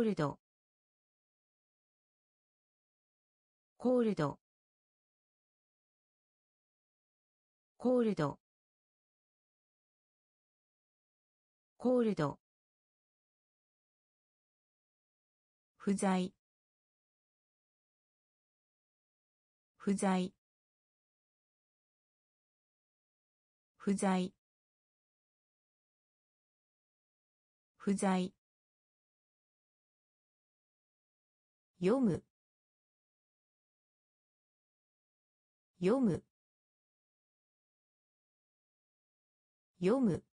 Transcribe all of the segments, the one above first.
ールドコールドコールドコールド不在不在不在不在読む読む読む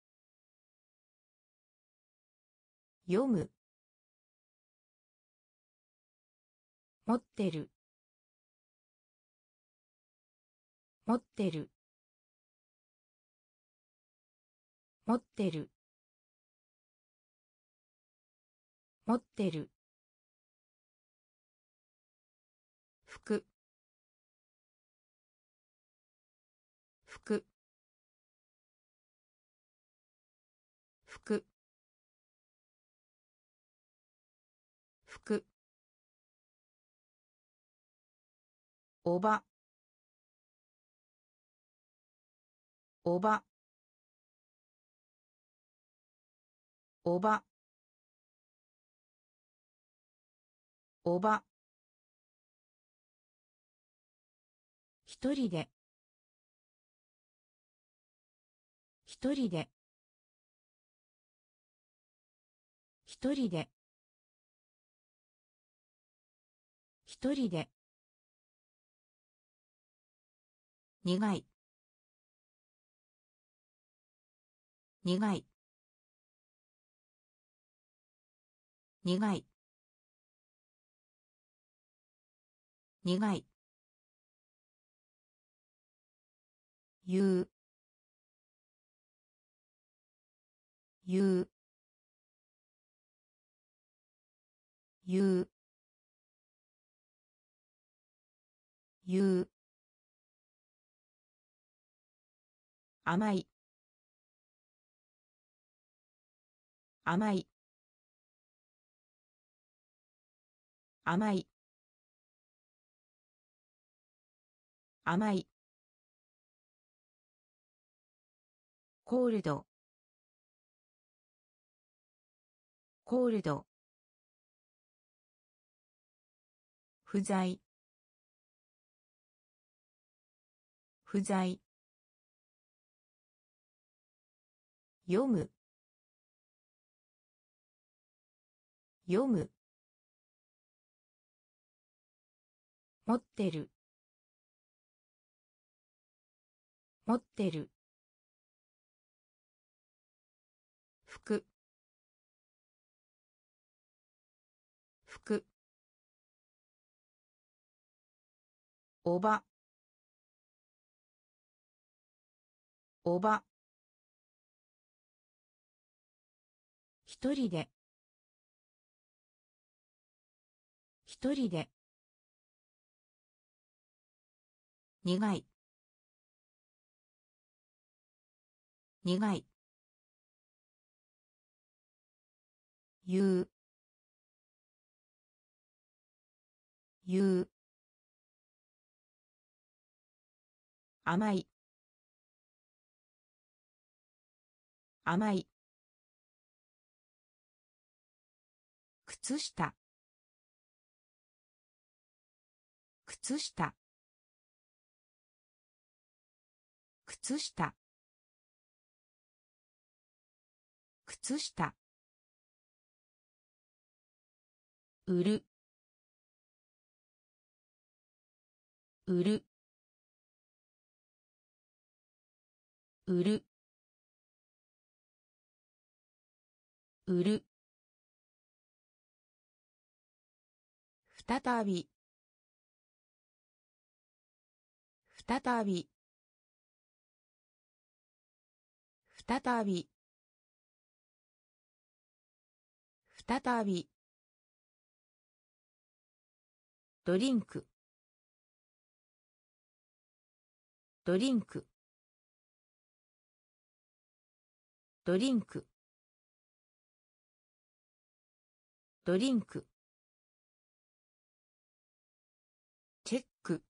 読む持ってる持ってる持ってる持ってる服服服服おばおばおばおば一人で一人で一人で一人で苦い苦い苦い苦い言う言う言う言う甘い甘い甘い甘いコールドコールド不在不在読む読む持ってる持ってる服服おばおば一人で一人で苦い苦い言う言う甘い甘い靴下靴下靴下靴下売る売る売る売る再び再び再び再びドリンクドリンクドリンクドリンク、チェック、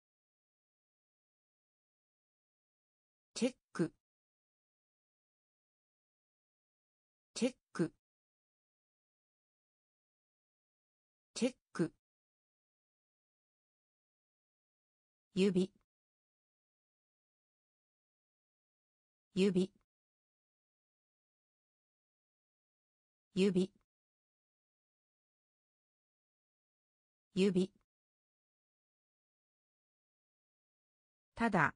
チェック、チェック、チェック、指、指、指、指、ただ、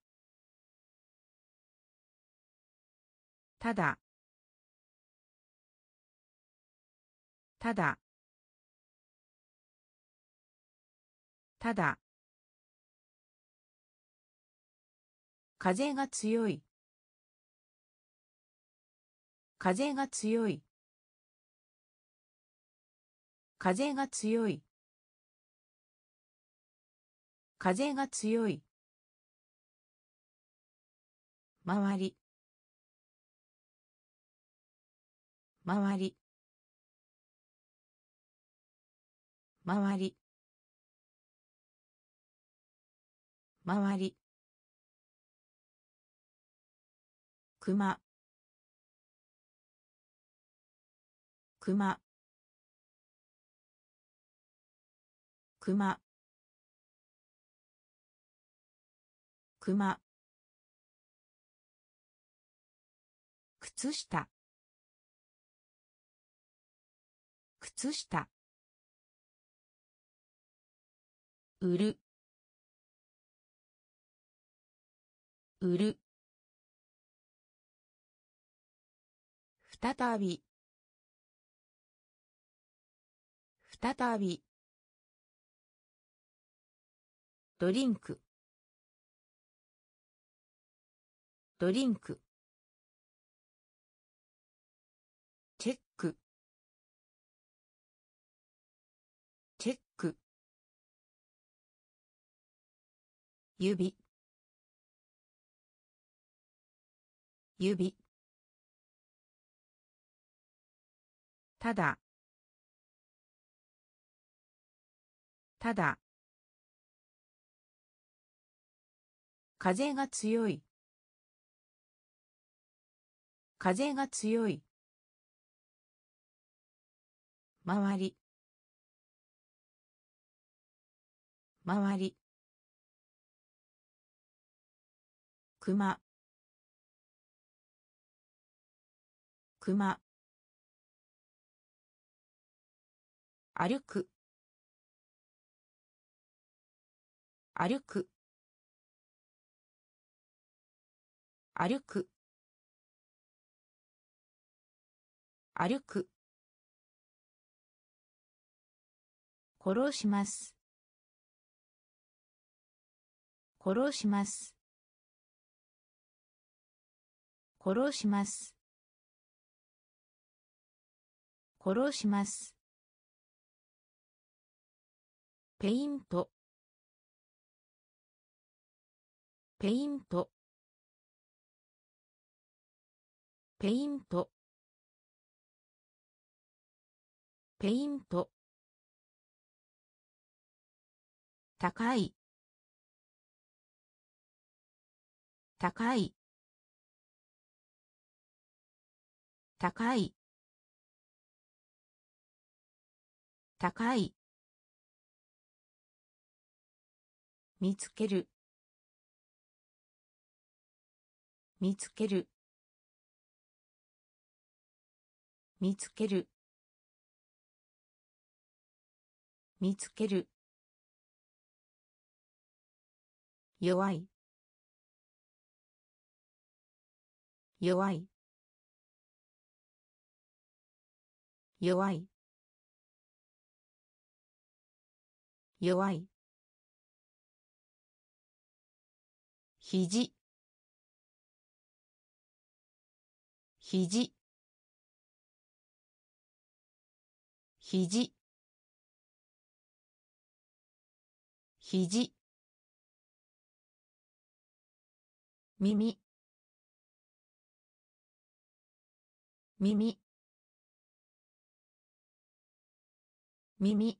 ただ、ただ、ただ、風が強い、風が強い、風が強い、風が強い、周り、周り、周り、周り、熊、熊、熊、熊、靴下、靴下、売る、売る、再び、再び、ドリンク、ドリンク、チェック、チェック、指、指、ただ、ただ、風が強い、風が強い、周り、周り、熊、熊、歩く、歩く、歩く、歩く、殺します、殺します、殺します、殺します、ペイント、ペイント、ペイント、ペイント、高い、高い、高い、高い、見つける、見つける、見つける、見つける、弱い、弱い、弱い、弱い、肘、肘、肘、肘、耳、耳、 耳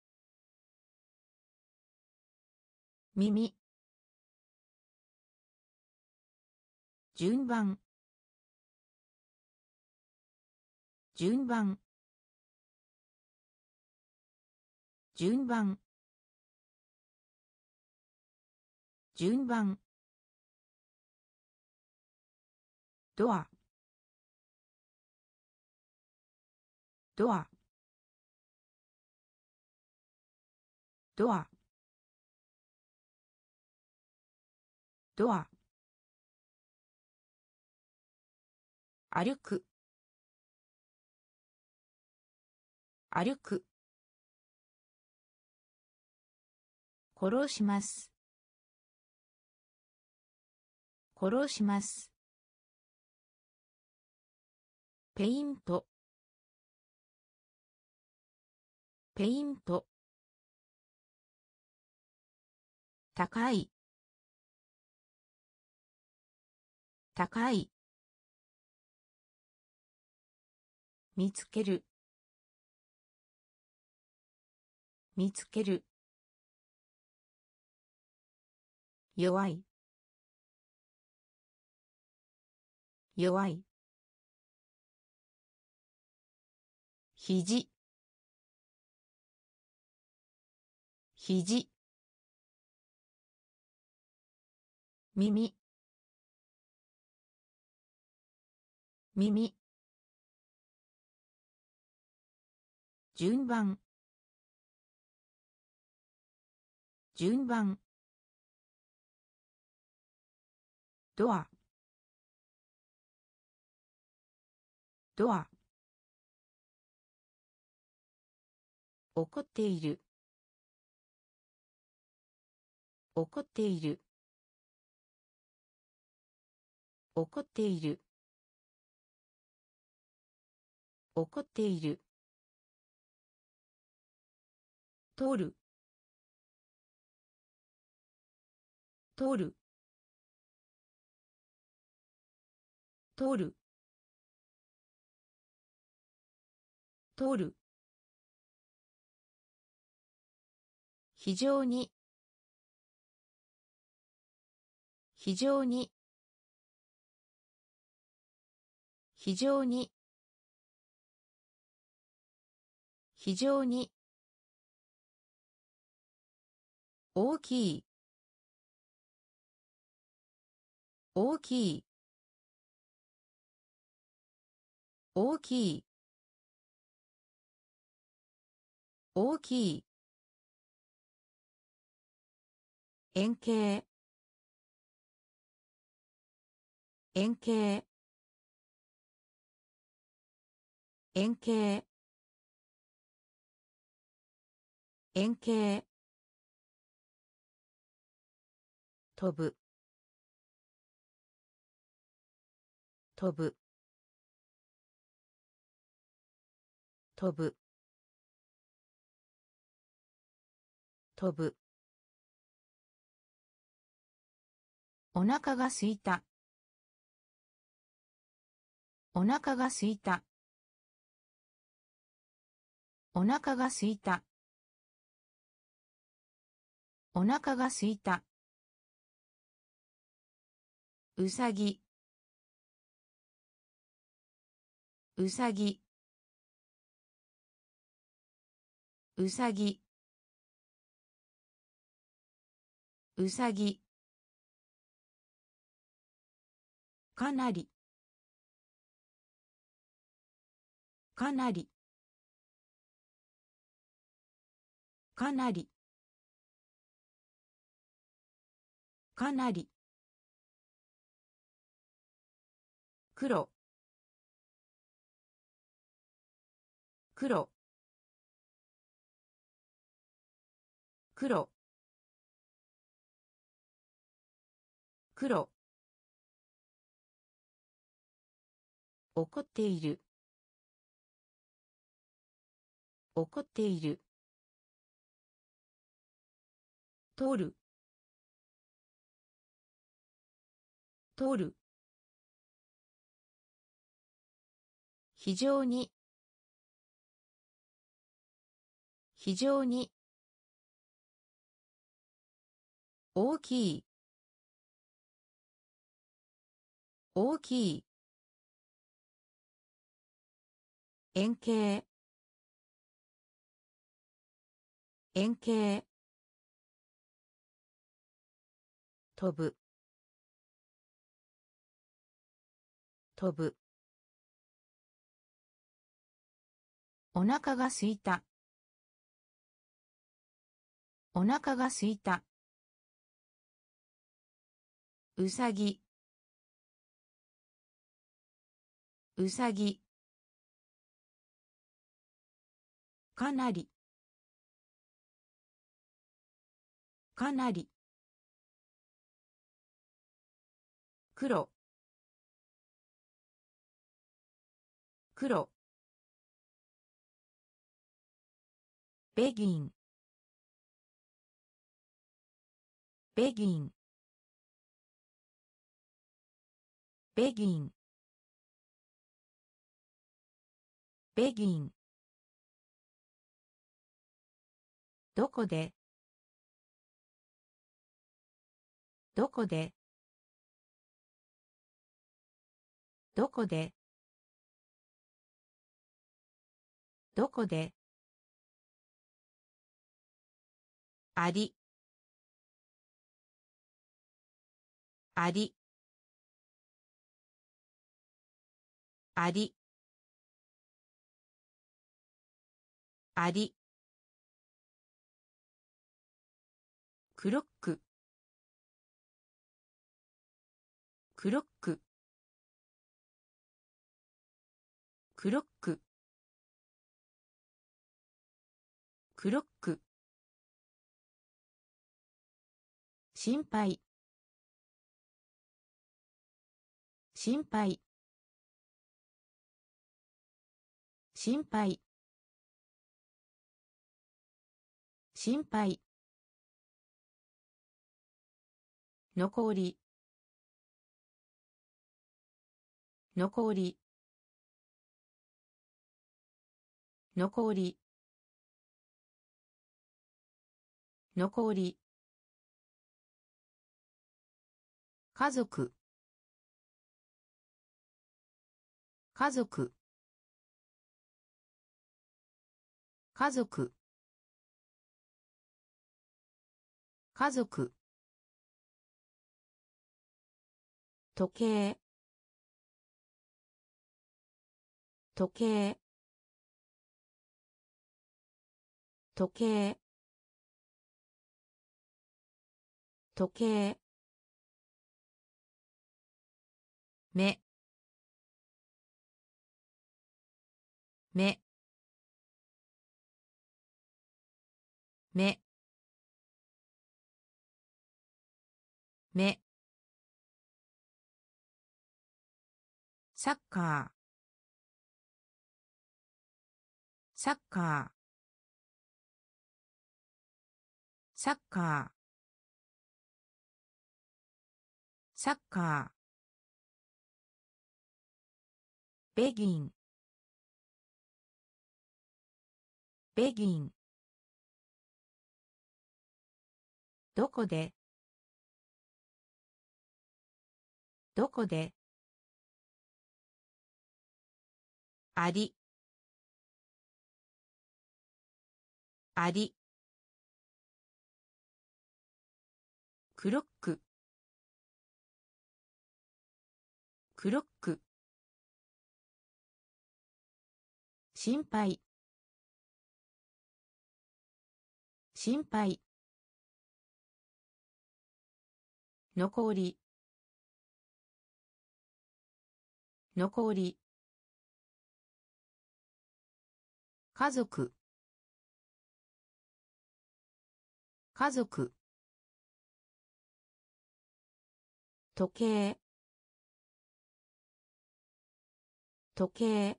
耳順番順番順番順番ドアドアドアドア歩く歩く殺します殺しますペイントペイント高い高い見つける見つける弱い弱い肘肘耳耳順番順番ドアドア怒っている怒っている怒っている怒っている通る通る通る通る非常に非常に非常に非常に大きい大きい大きい大きい円形円形円形円形飛ぶ飛ぶ飛ぶ飛ぶお腹が空いたお腹が空いたお腹が空いたお腹が空いたうさぎうさぎうさぎうさぎかなりかなりかなりかなり黒黒黒黒怒っている怒っている通る通る非常に非常に大きい大きい円形円形飛ぶ飛ぶお腹が空いたお腹が空いたうさぎうさぎかなりかなり黒黒ベギンベギンベギンベギンどこでどこでどこでどこでありありありありクロッククロッククロッククロック心配心配心配心配残り残り残り残り家族家族家族家族時計時計時計時計目目目目サッカーサッカーサッカーサッカーベギンベギンどこでどこでありありクロッククロック心配心配残り残り家族家族時計時計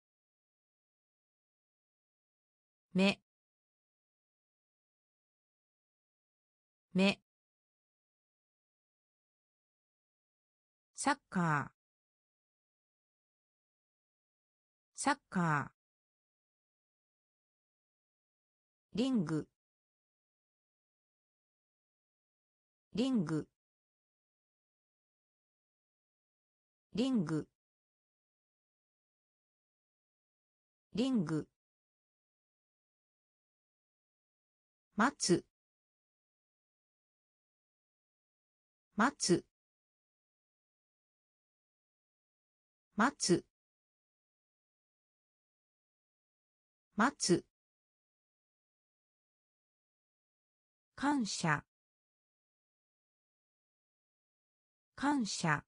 目目サッカーサッカーリングリングリングリング待つ待つ待つ待つ感謝感謝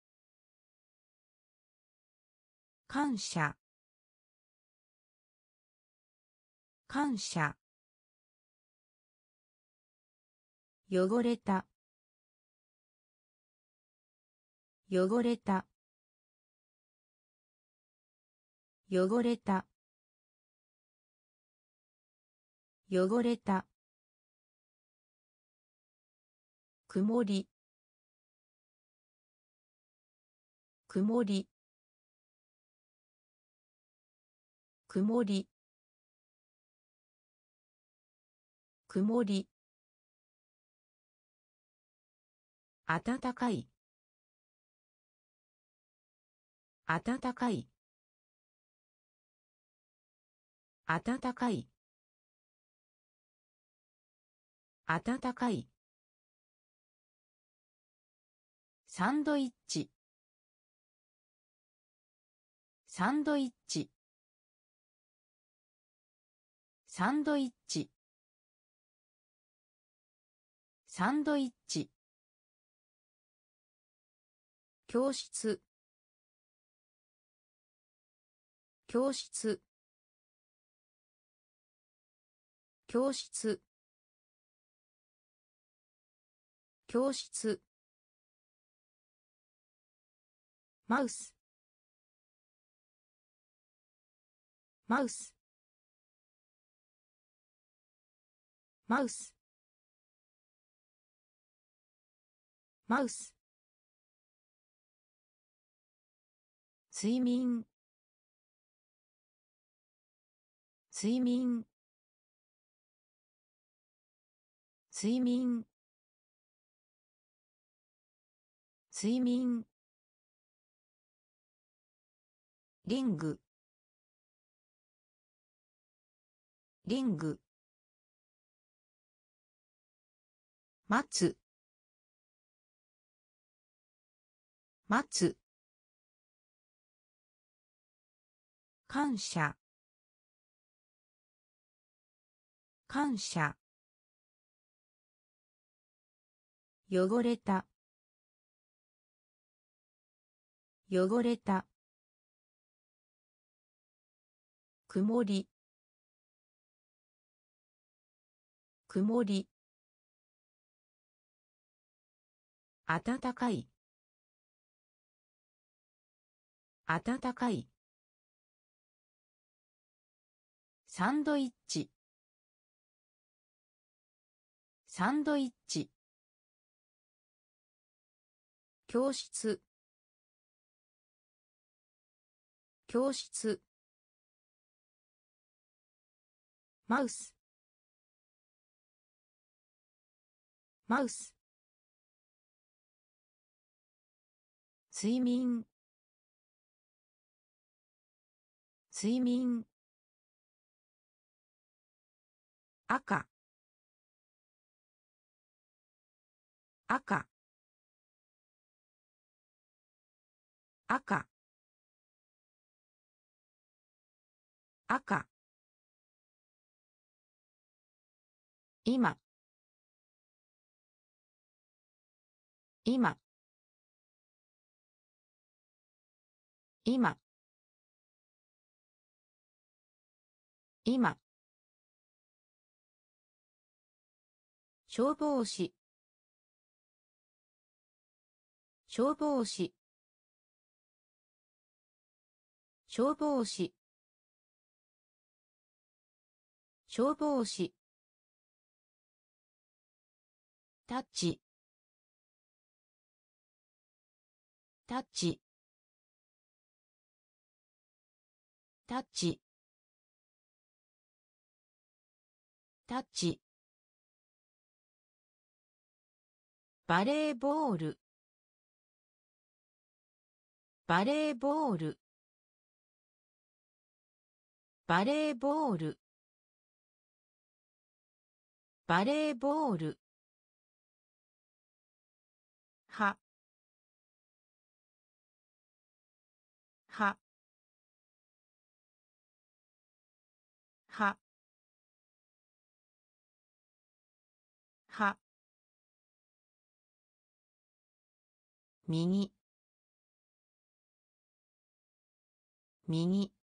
感謝感謝汚れた汚れた汚れた汚れた曇り曇り曇り曇り暖かい暖かい暖かい暖かいサンドイッチサンドイッチサンドイッチサンドイッチ教室教室教室教室マウスマウスマウスマウス睡眠睡眠睡眠睡眠リングリング待つ待つ感謝感謝汚れた汚れた曇り曇り暖かい暖かいサンドイッチサンドイッチ教室教室マウスマウス睡眠睡眠赤赤赤赤今今今今消防士消防士消防士消防士タッチタッチタッチタッチ、バレーボール、バレーボール、バレーボール、バレーボール、は、は、は、は、右、右、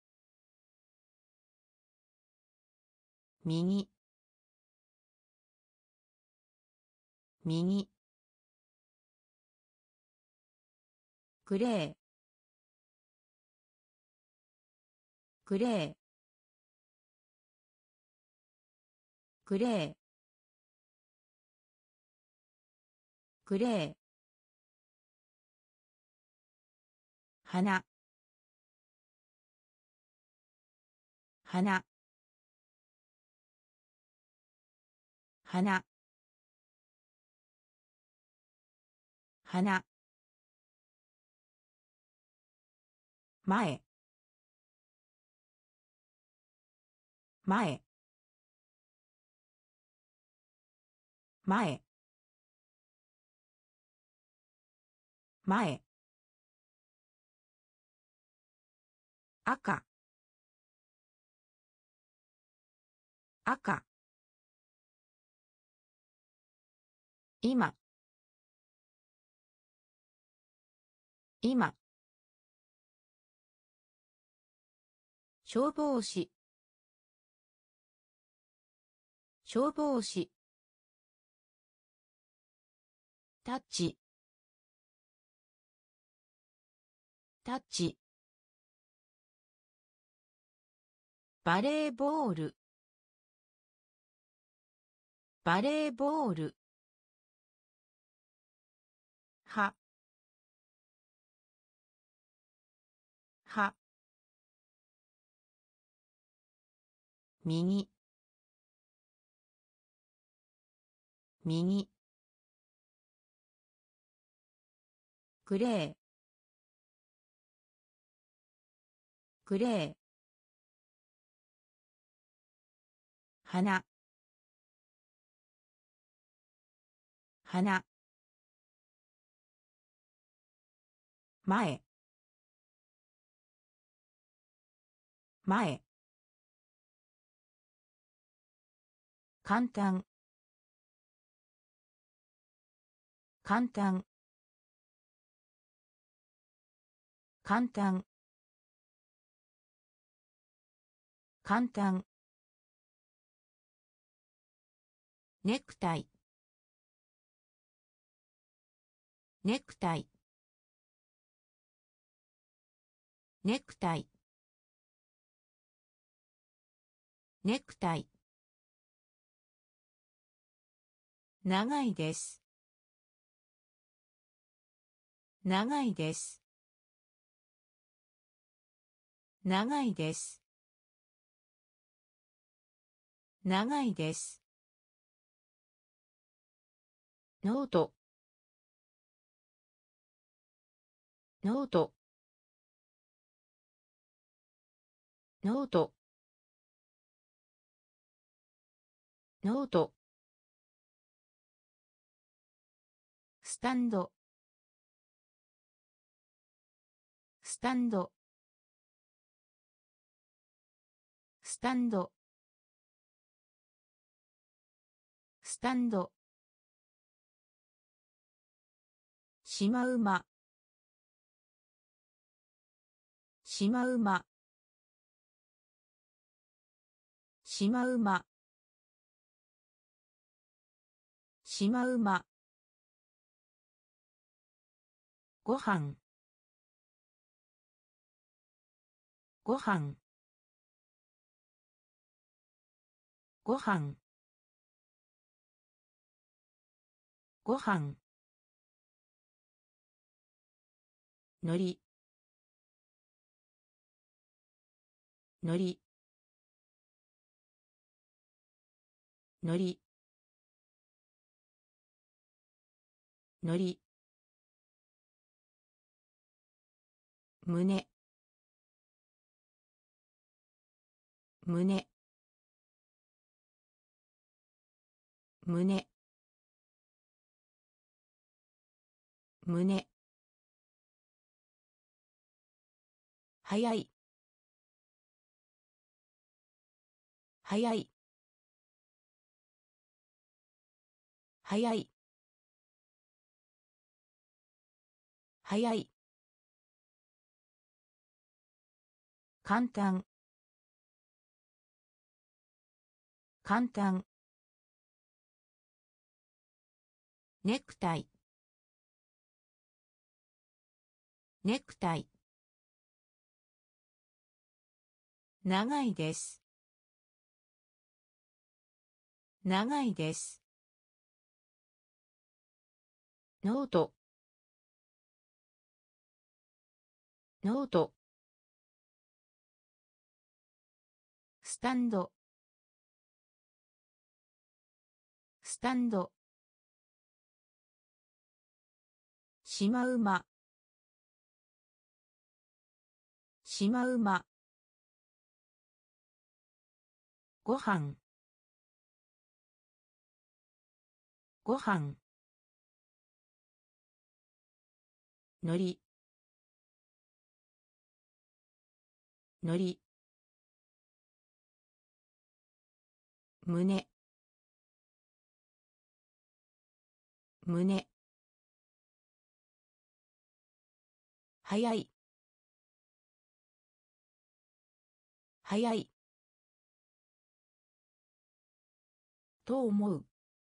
右、右、グレー、グレー、グレー、グレー、花、花、花、花、前、前、前、前、赤、赤、今、今、消防士、消防士、タッチ、タッチ、バレーボール、バレーボール、は、は、右、右、グレー、グレー、花、花、前、前、簡単、簡単、簡単、簡単、ネクタイ、ネクタイ、ネクタイ、ネクタイ、長いです、長いです、長いです、長いです、ノート、ノート、ノート、ノート、スタンド、スタンド、スタンド、スタンド、シマウマ、シマウマ、シマウマ、シマウマ、ごはん、ごはん、ごはん、ごはん、のり、のり、 のりのり胸胸胸胸早い早い早い早い簡単簡単ネクタイネクタイ長いです長いですノートノートスタンドスタンドシマウマシマウマご飯ご飯のりのり胸胸早い早いと思う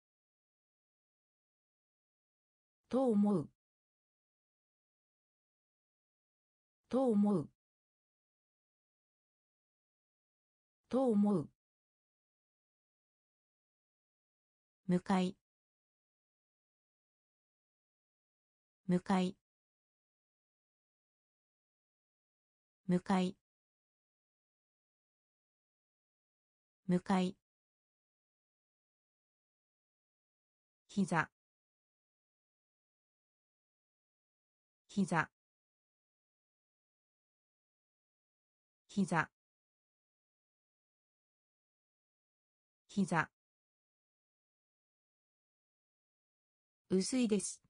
と思うと思うと思う向かい向かい向かい向かい膝膝膝膝薄いです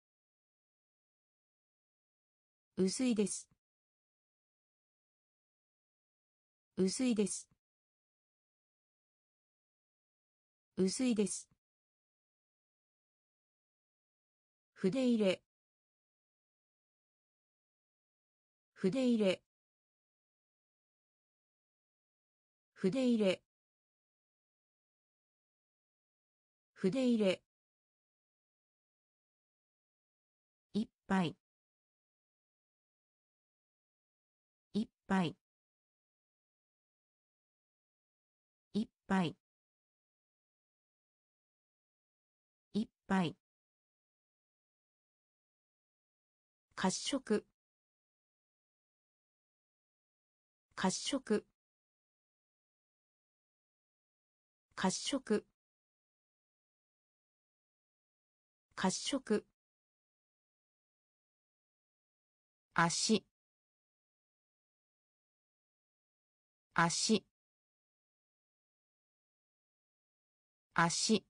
薄いです薄いです薄いです筆入れ筆入れ筆入れ筆入れいっぱいいっぱいいっぱいいっぱい褐色褐色褐色褐色足足足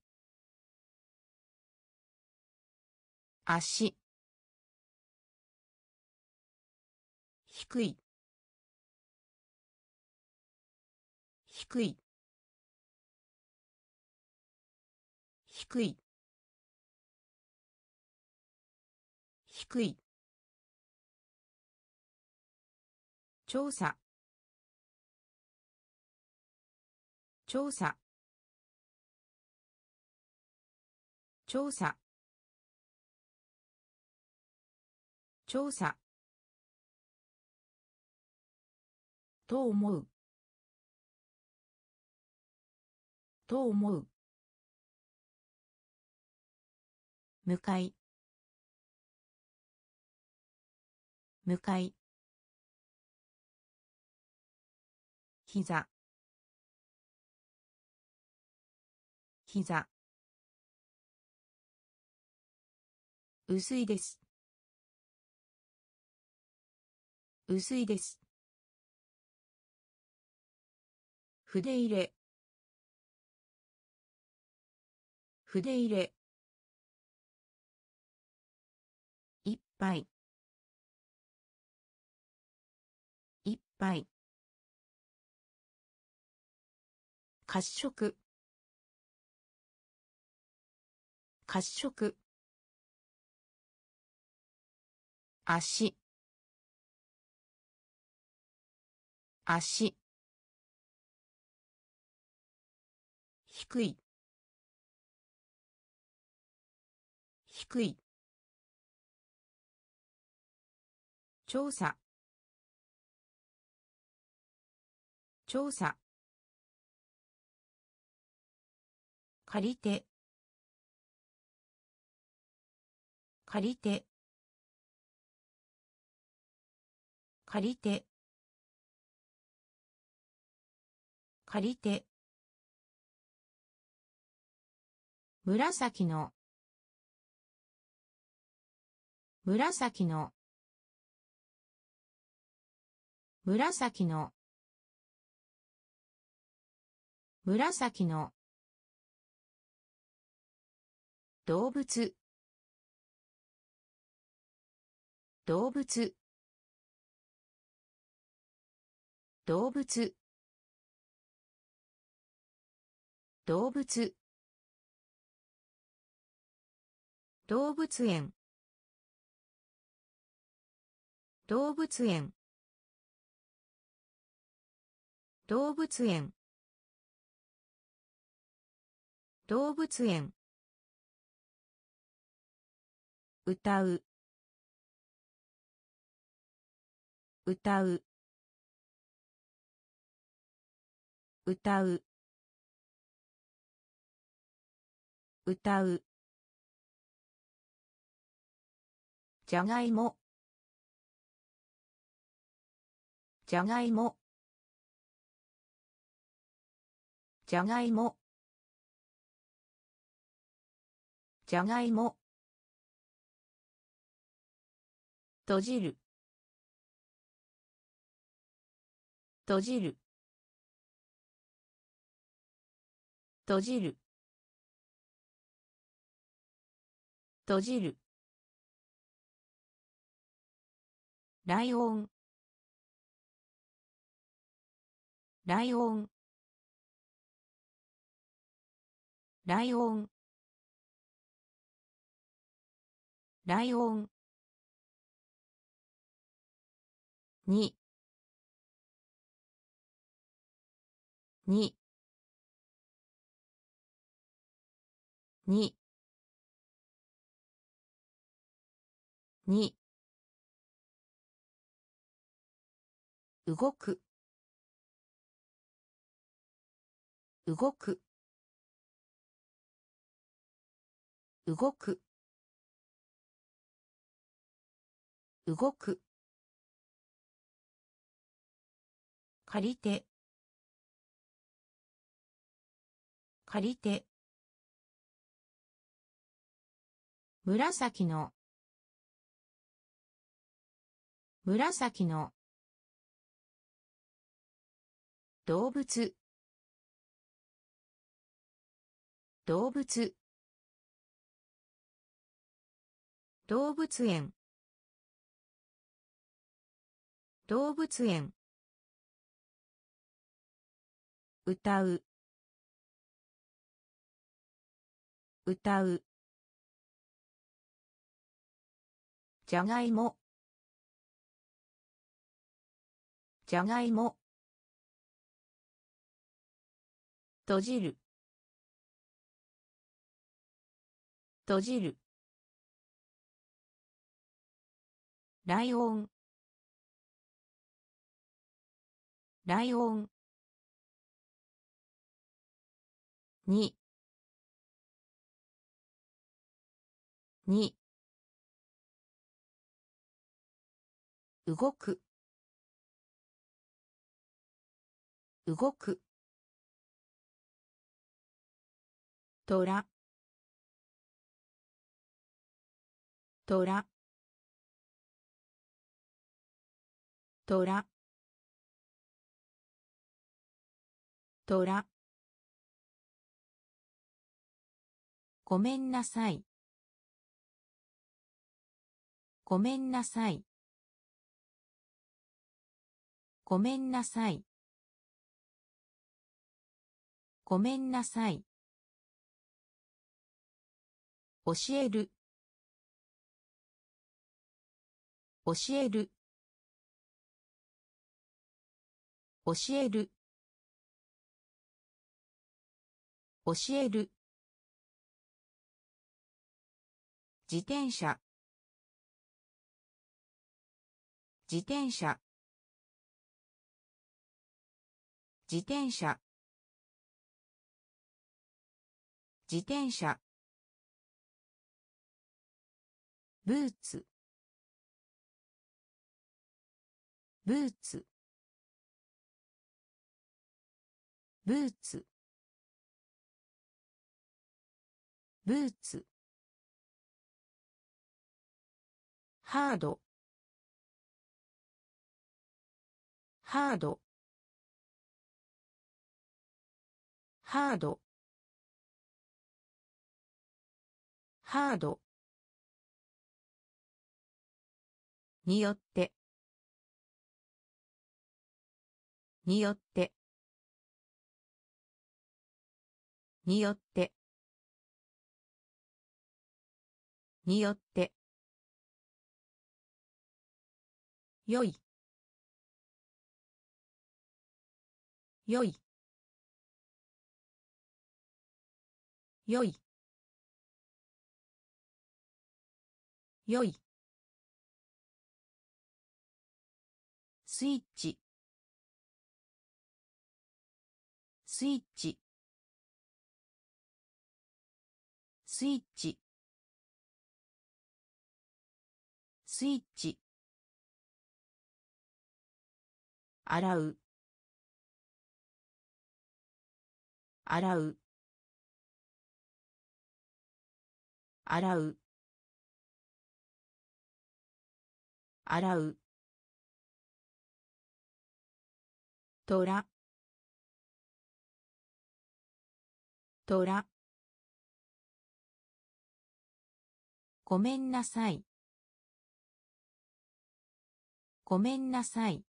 足低い低い低い低い調査調査調査調査と思うと思う向かい向かい膝膝、薄いです、薄いです、筆入れ、筆入れ、いっぱい、いっぱい、褐色、褐色、足、足、低い、低い、調査、調査、借りて、借りて、借りて、借りて、紫の、紫の、紫の、紫の、動物、動物、動物、動物、動物園、動物園、動物園、動物園、歌う、歌う、歌う、歌う、じゃがいも、じゃがいも、じゃがいも、じゃがいも、閉じる、閉じる、閉じる、閉じる、ライオン、ライオン、ライオン、ライオン、に、に、に、に、動く、動く、動く、動く、借りて、借りて、紫の、紫の、動物、動物、動物園、動物園、歌う、歌う、じゃがいも、じゃがいも、閉じる、閉じる、ライオン、ライオン、に、に、動く、動く、 トラトラトラトラごめんなさいごめんなさいごめんなさいごめんなさい教える教える教える教える自転車自転車自転車自転車ブーツブーツブーツブーツハードハードハードハードによってによってによってによってよいよいよいよいスイッチスイッチスイッチスイッチ洗う洗う洗う洗うトラトラごめんなさいごめんなさい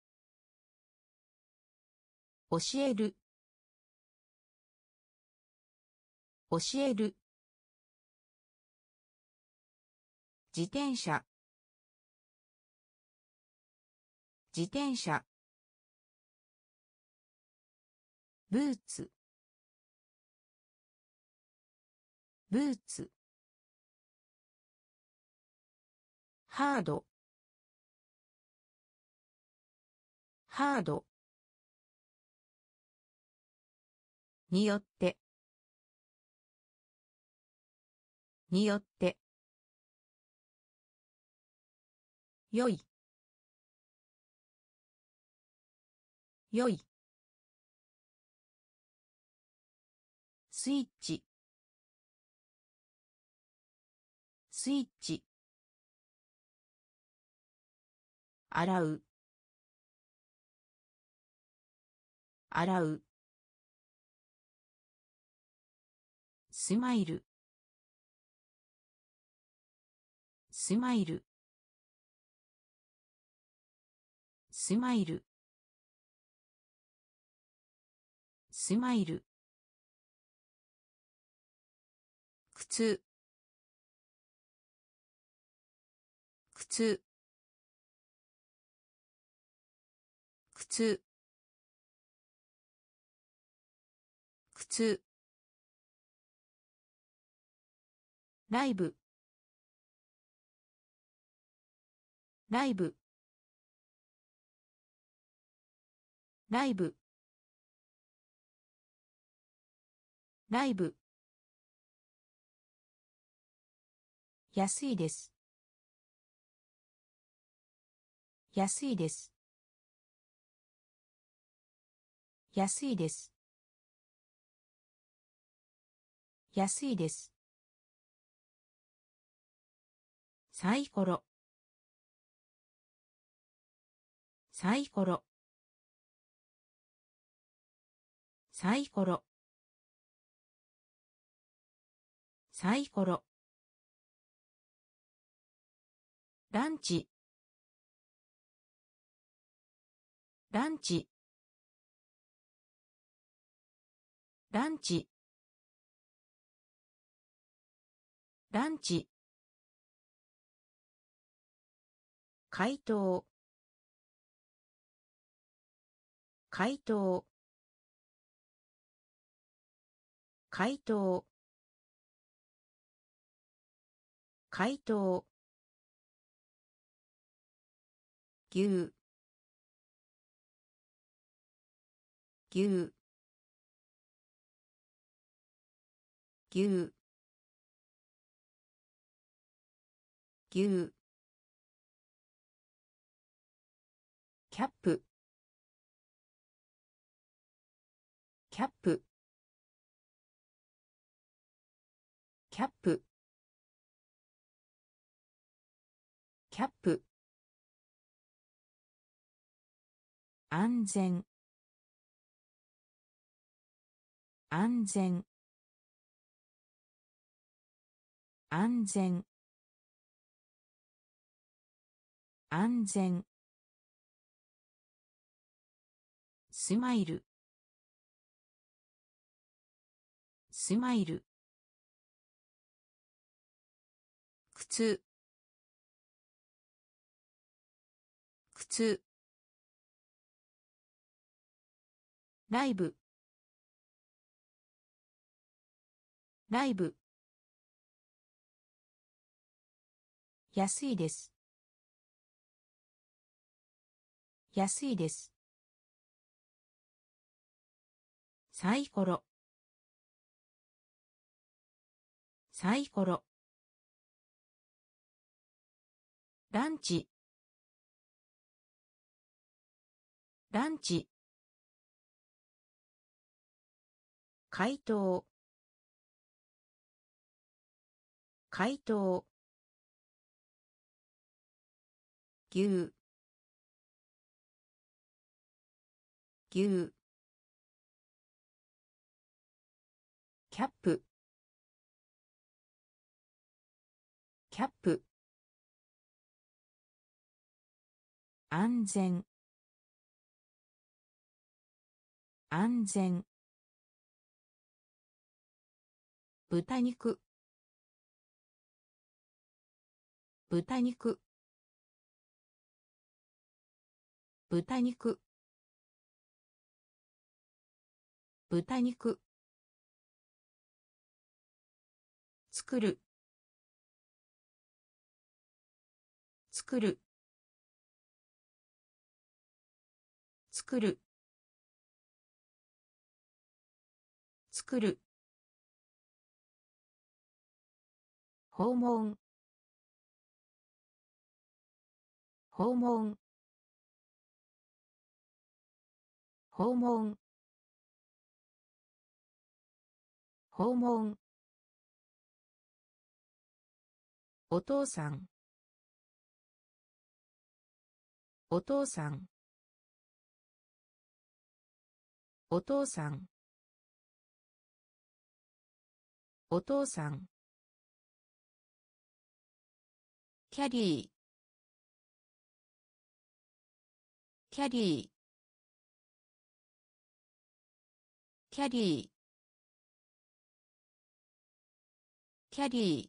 教える教える自転車自転車ブーツブーツハードハードによってによってよいよいスイッチスイッチ洗う洗うスマイルスマイルスマイルスマイル靴靴靴靴ライブライブライブライブ安いです安いです安いです安いです。サイコロ、サイコロ、サイコロ、サイコロ、ランチ、ランチ、ランチ、ランチ、回答、回答、回答、回答、牛、牛、牛、牛、キャップ、キャップ、キャップ、キャップ、安全、安全、安全、安全、スマイル、スマイル、靴、靴、ライブ、ライブ、安いです。安いです。サイコロ、サイコロ、ランチ、ランチ、回答、回答、牛、牛、キャップ、キャップ、安全、安全、豚肉、豚肉、豚肉、豚肉、作る、作る、作る、作る、訪問、訪問、訪問、訪問、お父さん、お父さん、お父さん、お父さん、キャリー、キャリー、キャリー、キャリー、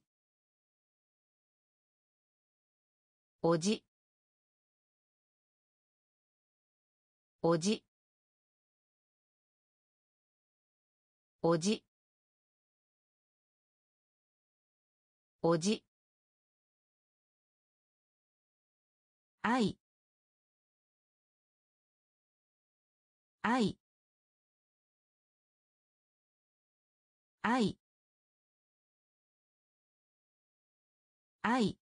おじ、おじ、おじ、おじ、愛、愛、愛、愛、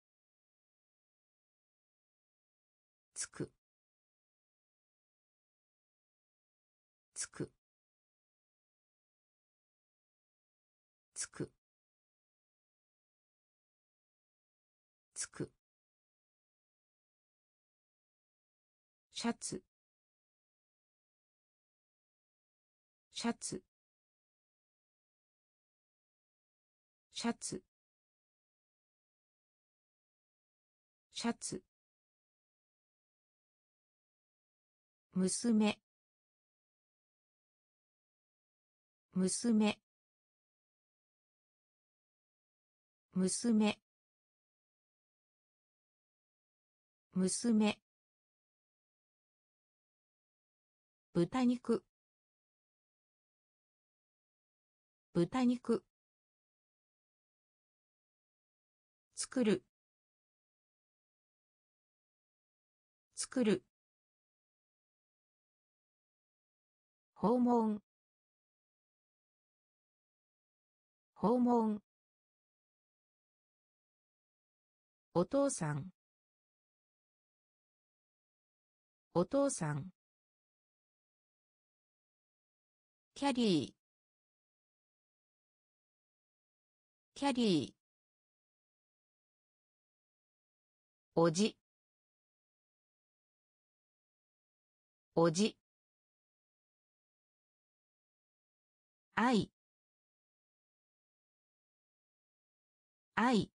つく、つく、 シャツシャツシャツシャツ娘娘娘娘豚肉豚肉作る作る訪問訪問お父さんお父さんキャリーキャリーおじおじ愛愛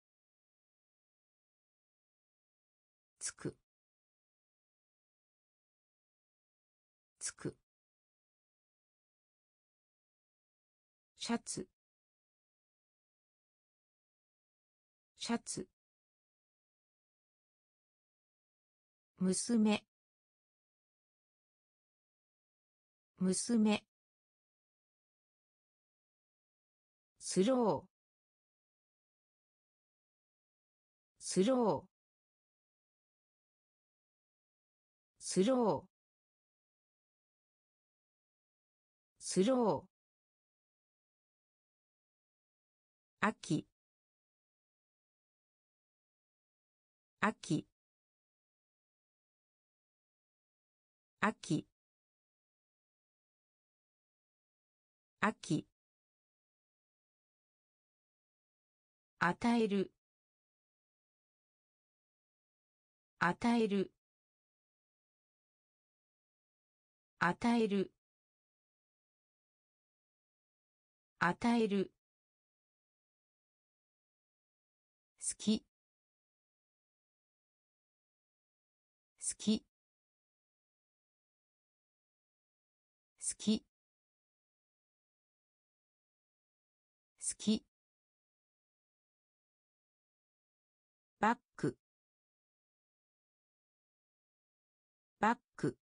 つくつくシャツシャツ娘娘スロースロースロースロー秋秋秋秋与える与える与える与える好き好き好き好きバックバック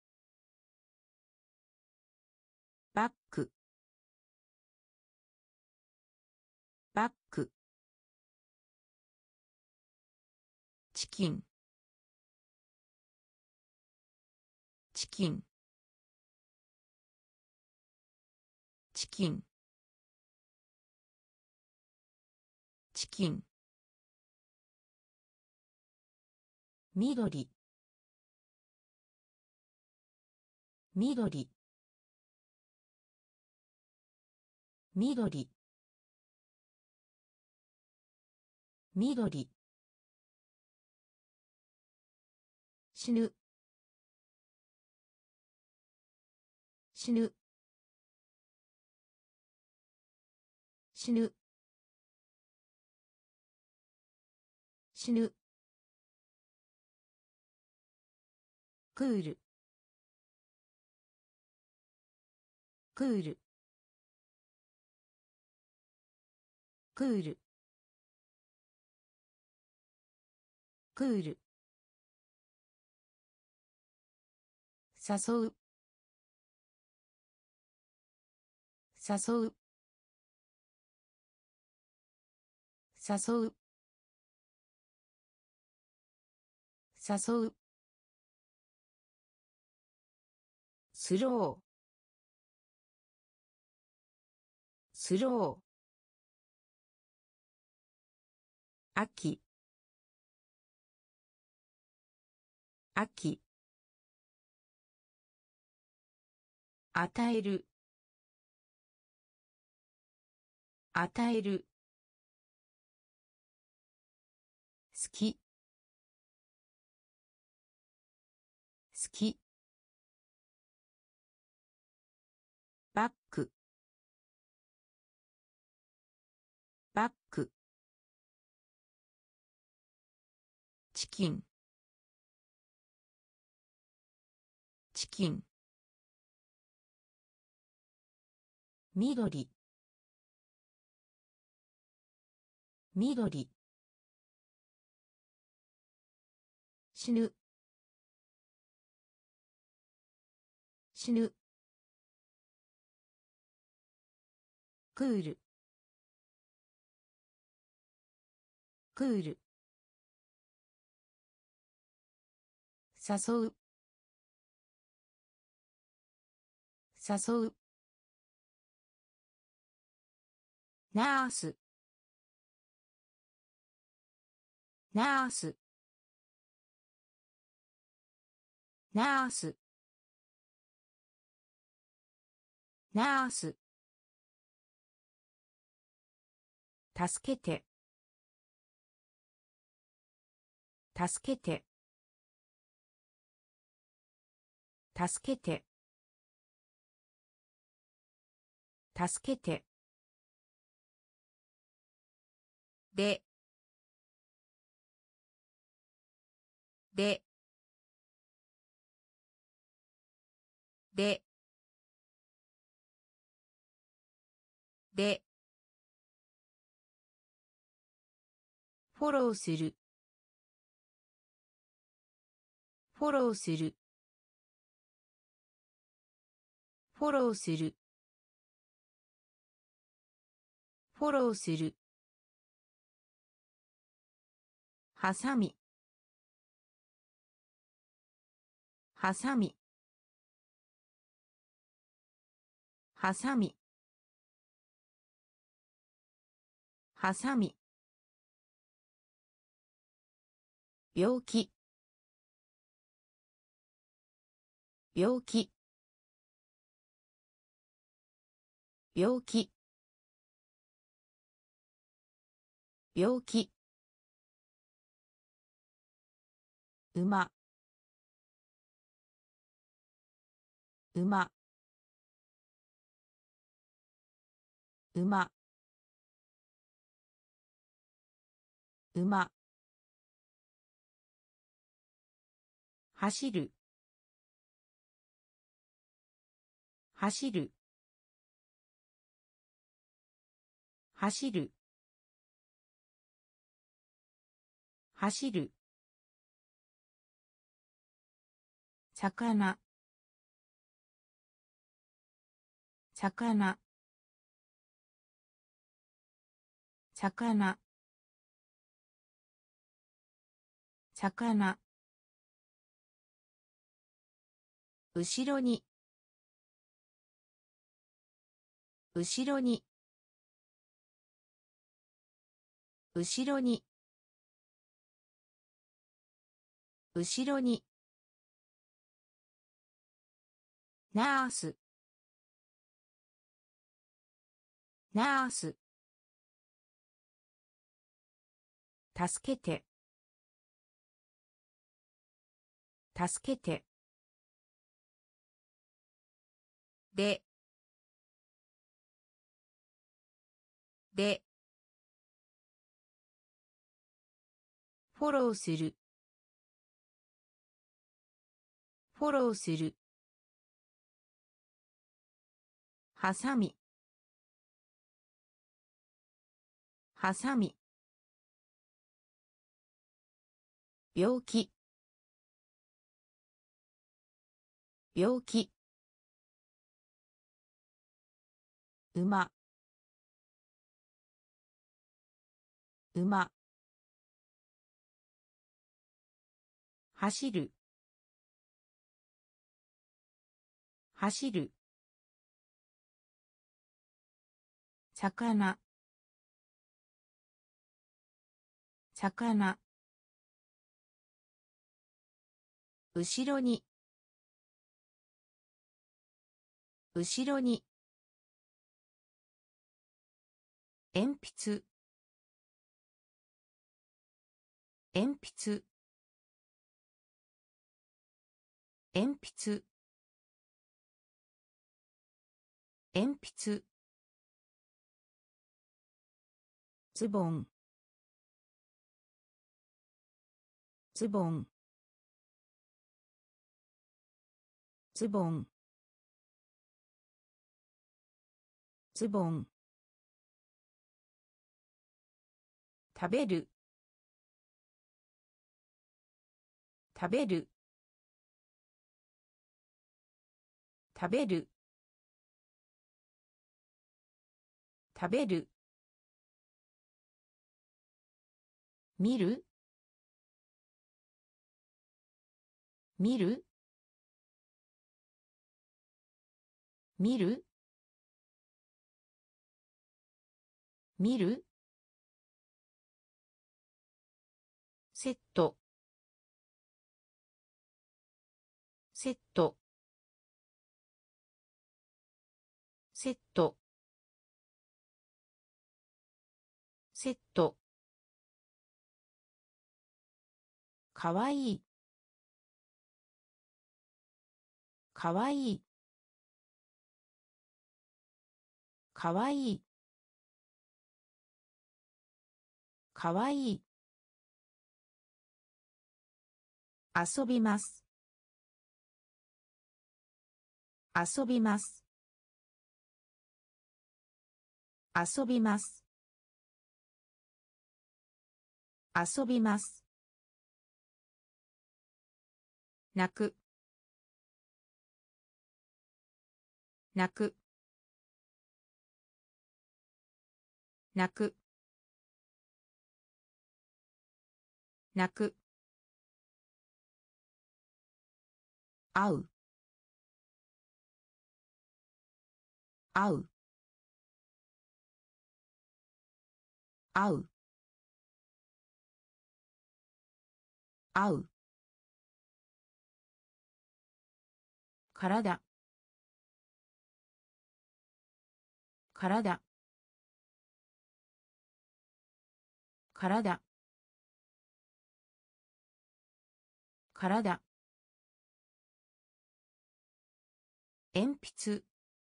バックバックチキンチキンチキンチキン緑緑緑緑死ぬ死ぬ死ぬ死ぬクールクールクールクール誘う誘う誘う誘うスロースロー秋秋与える与える好き好きバックバックチキンチキン緑緑死ぬ死ぬクールクール誘う誘うナースナースナースナース助けて助けて助けて助けてででででフォローするフォローするフォローするフォローするはさみはさみはさみはさみ病気病気病気病気馬馬馬馬走る走る走る走る魚魚魚魚後ろに後ろに後ろに後ろにナースナース助けて助けてででフォローするフォローするはさみはさみ病気病気馬馬走る走る魚魚後ろに後ろに鉛筆鉛筆鉛筆鉛筆ズボンズボンズボンズボン食べる食べる食べる食べる見る見る見る見るセットセットセットセットかわいいかわいいかわいいかわいい遊びます遊びます遊びます遊びます泣く泣く泣く泣く会う会う会う会う体体体体鉛筆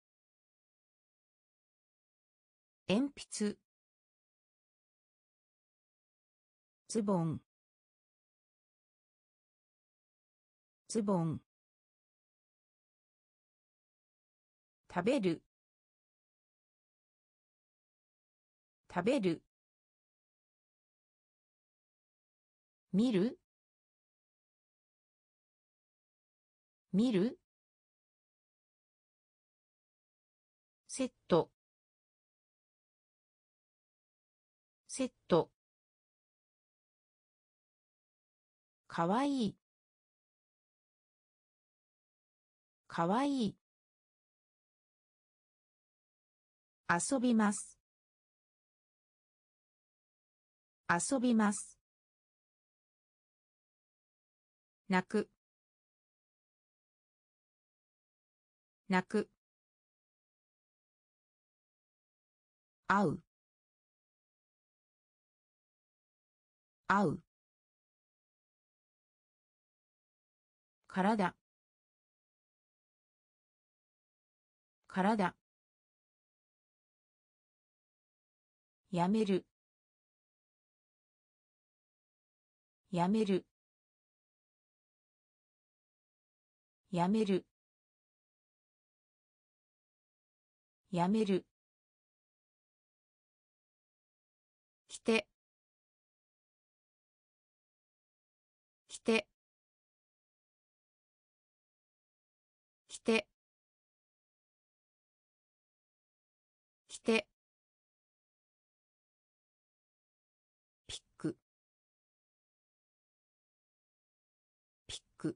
鉛筆ズボンズボン食べる食べる見る見るセットセットかわいいかわいい遊びます遊びます泣く泣く会う会う体体やめるやめるやめるやめる来て来て来て来てピックピック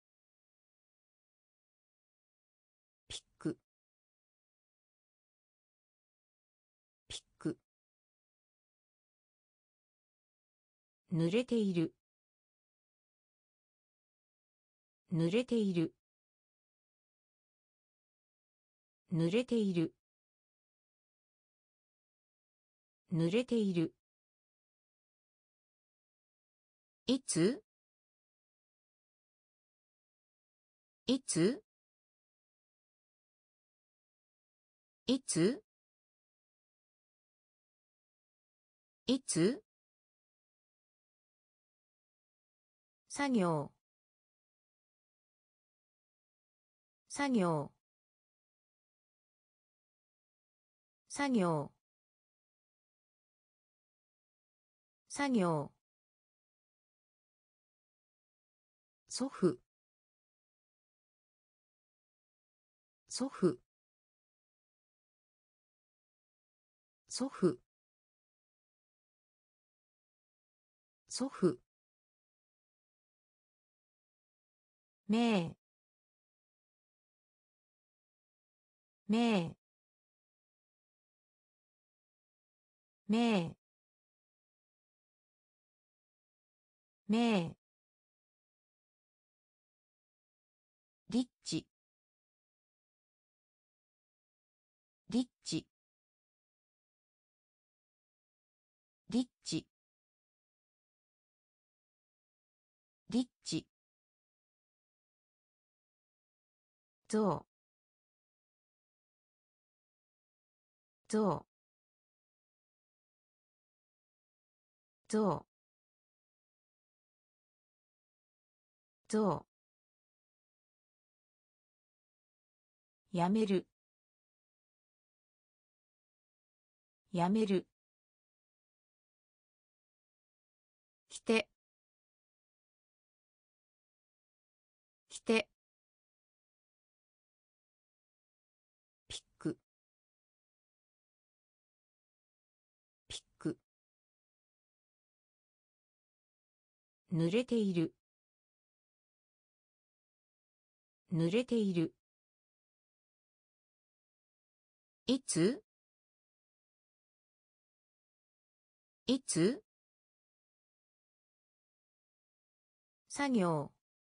ピックピック濡れている濡れている濡れている濡れているいついついついつ作業作業作業作業祖父祖父祖父祖父名名名名リッチリッチリッチリッチゾウゾウゾウゾウやめるやめる来て来てピックピック濡れている濡れているいついつ作業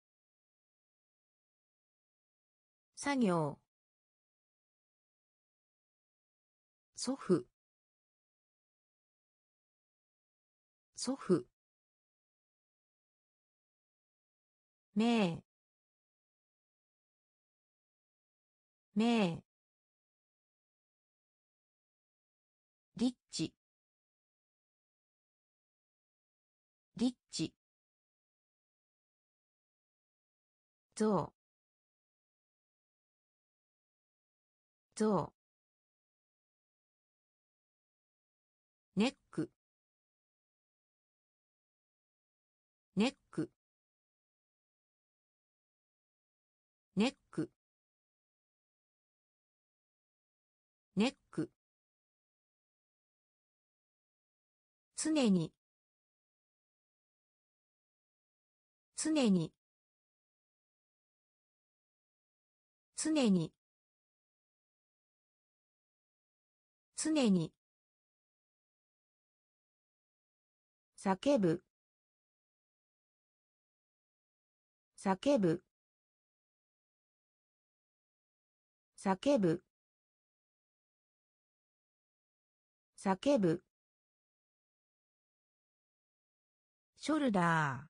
作業祖父祖父名名リッチリッチゾウゾウネックネックネックネック常に常に常に常に叫ぶ叫ぶ叫ぶ叫ぶショルダー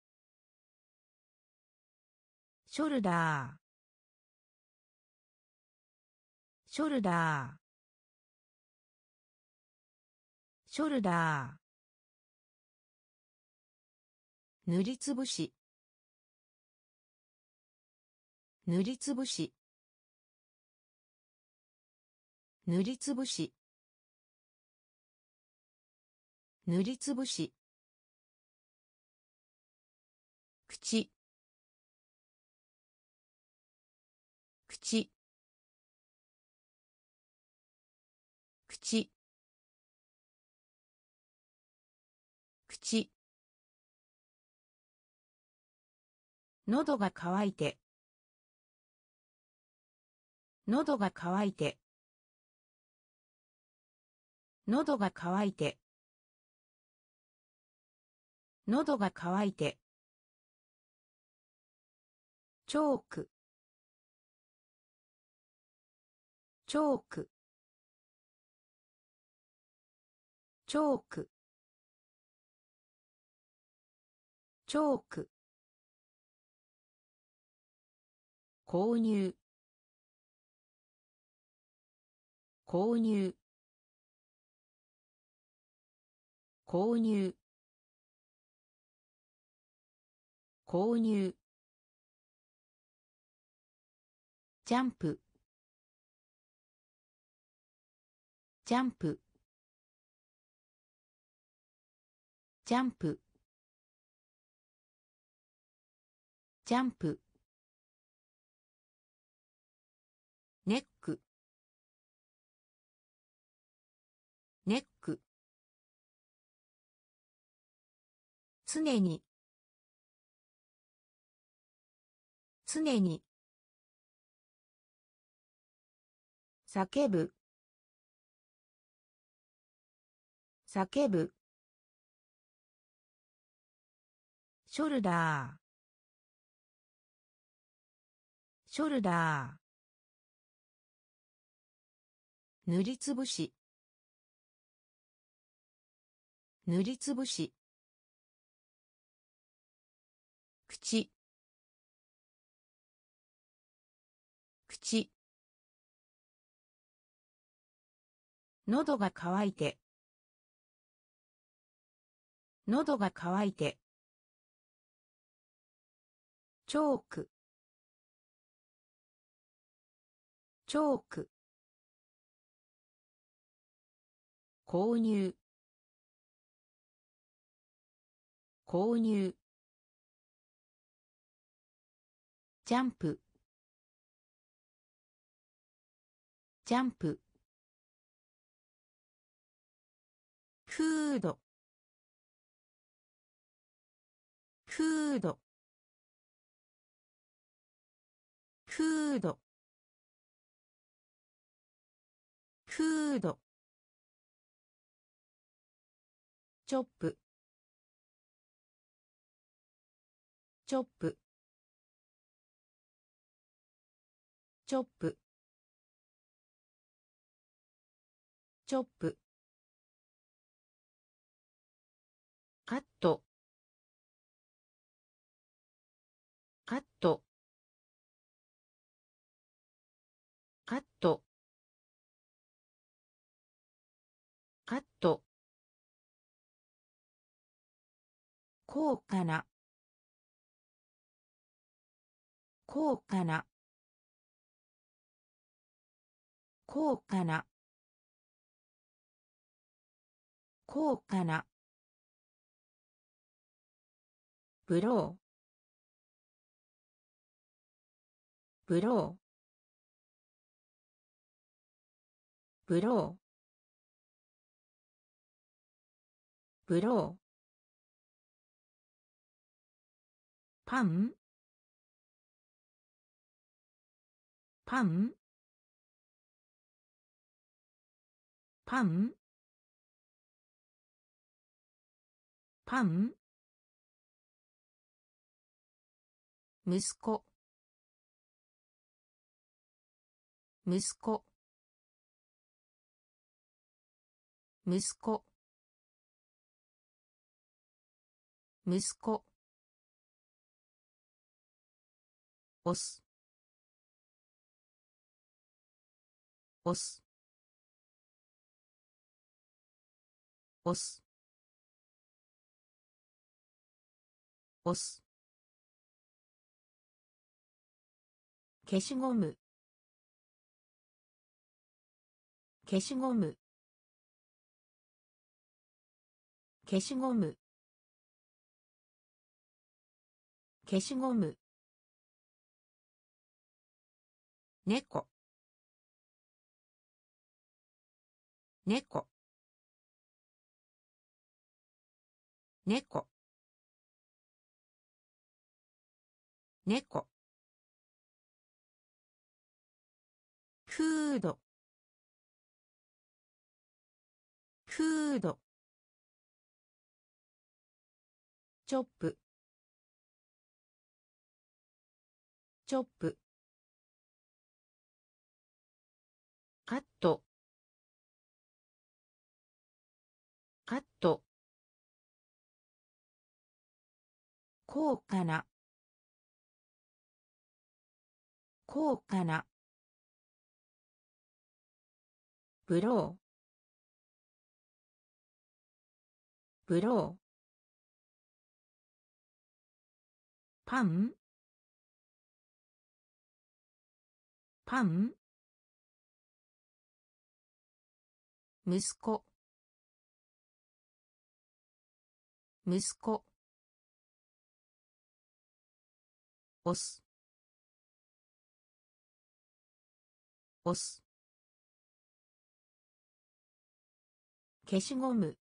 ショルダーショルダーショルダー塗りつぶし塗りつぶし塗りつぶし塗りつぶし口口口口喉が渇いて喉が渇いて喉が渇いて喉が渇いてチョークチョークチョークチョーク購入購入購入購入ジャンプジャンプジャンプジャンプネックネック常に常に叫ぶ叫ぶショルダーショルダー塗りつぶし塗りつぶし口口喉が渇いて喉が渇いてチョークチョーク購入購入ジャンプジャンプフードフードフードフードチョップチョップチョップチョップカットカットカットカット高価な高価な高価な高価なブローブローブローブローパンパンパンパン息子息子息子息子押す押す押す押す消しゴム消しゴム消しゴム消しゴム猫猫猫猫フードフードチョップチョップカットカット高価な高価なブローブローパンパン息子息子押す押す消しゴム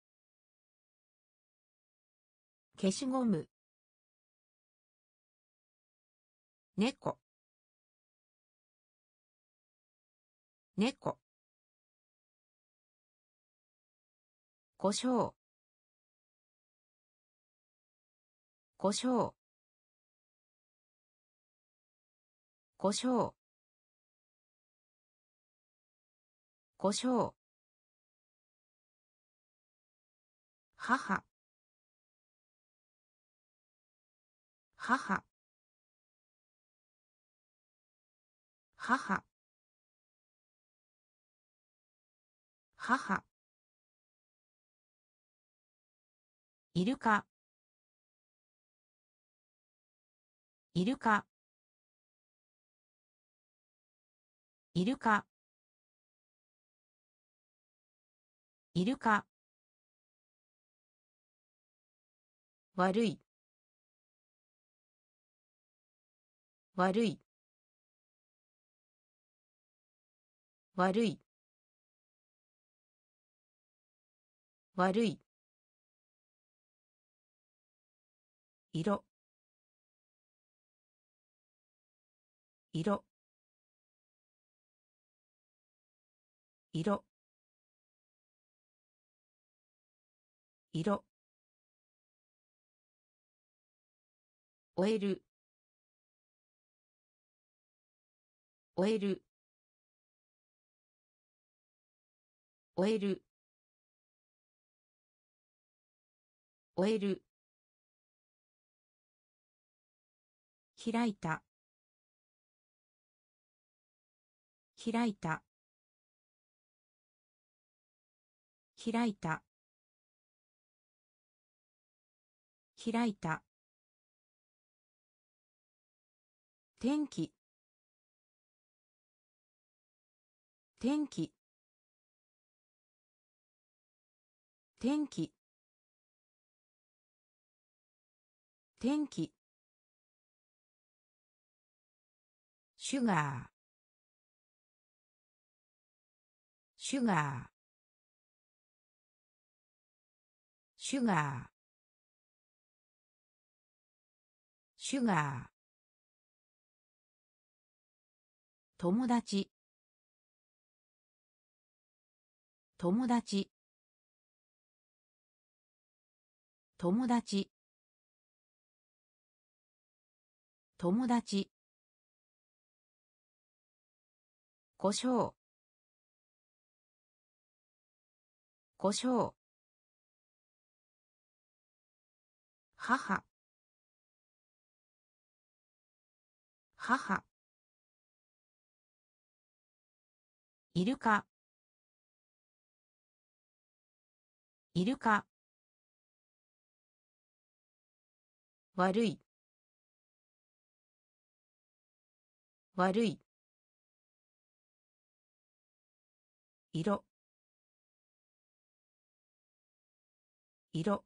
消しゴム猫猫胡椒胡椒胡椒胡椒母母母母イルカイルカイルカイルカ悪い悪い悪い悪い色色色色終える終える終える終える開いた開いた開いた開いた天気天気天気天気シュガーシュガーシュガーシュガー友達友達友達友達胡椒胡椒母母イルカイルカ悪い悪い色色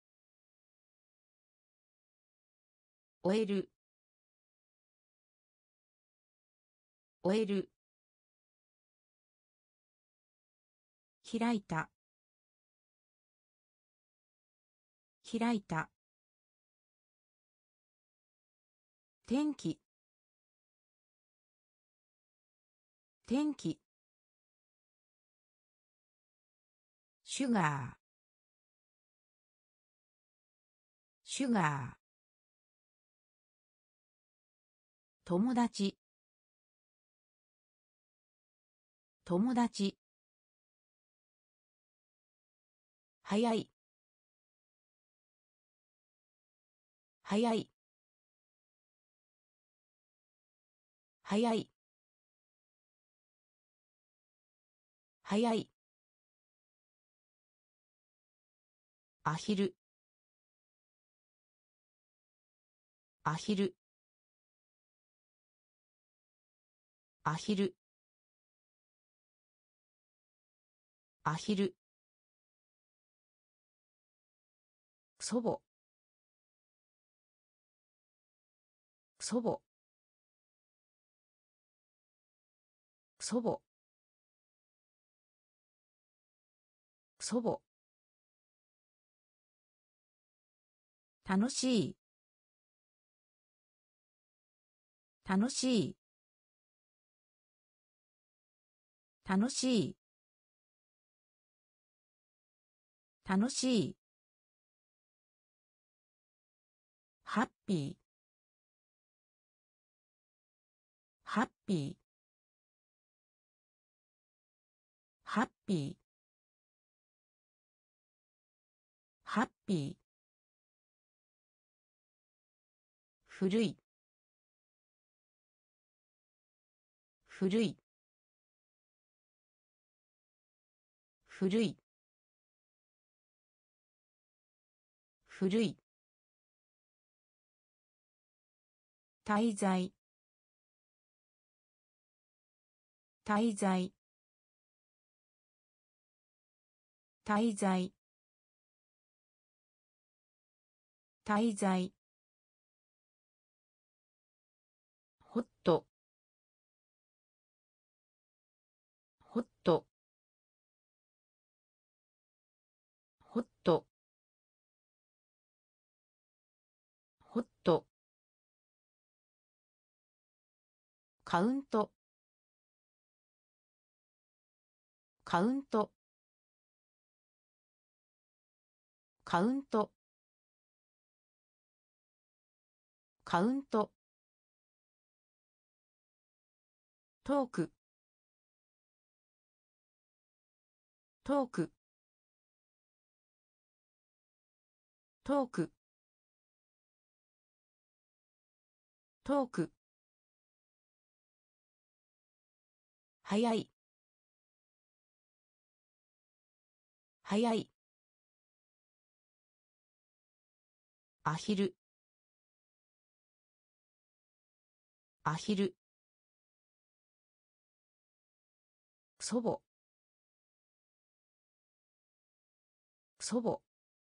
終える終える開いた開いた天気天気シュガーシュガー友達友達早い早い早い早いアヒルアヒルアヒルアヒル祖母祖母祖母祖母楽しい楽しい楽しい楽しいハッピーハッピーハッピーハッピー古い古い古い古い滞在滞在滞在滞在ホットホットホットホットカウントカウントカウントカウントトークトークトークトーク早い早いアヒルアヒル祖母祖母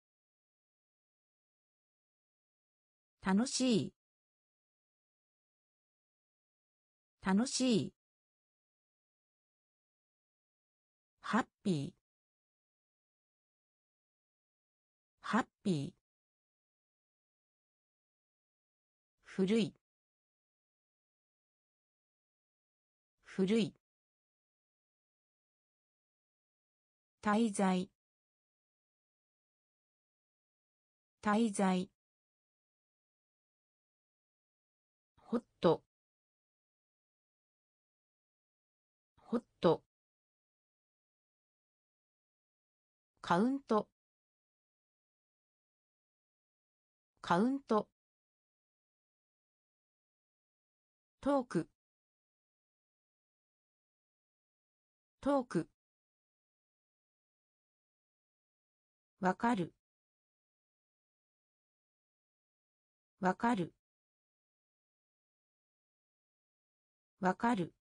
楽しい楽しいハッピーハッピー古い古い滞在滞在ホットホットカウントカウントトークトークわかるわかるわかる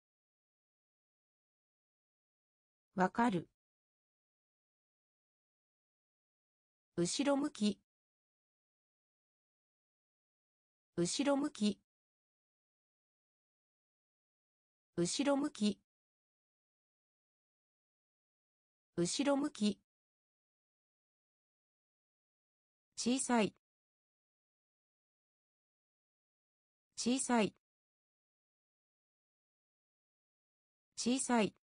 わかる後ろ向き後ろ向き後ろ向き後ろ向き小さい小さい小さい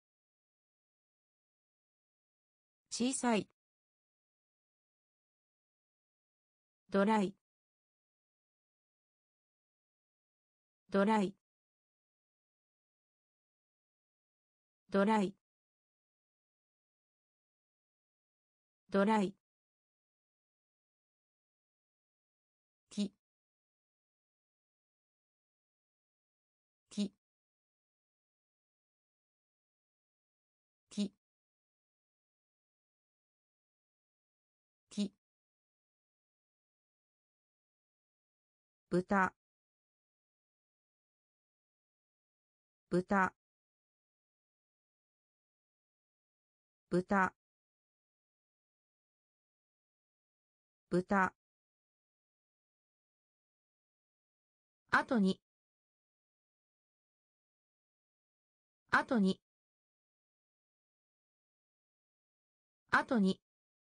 小さいドライドライドライドライき豚豚豚豚後に後に後に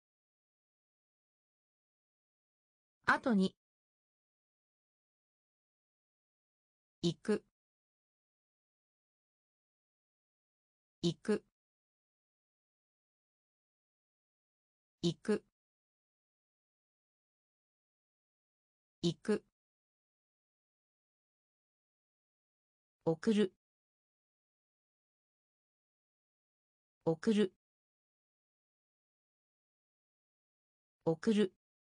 後に行く行く行く行く送る送る送る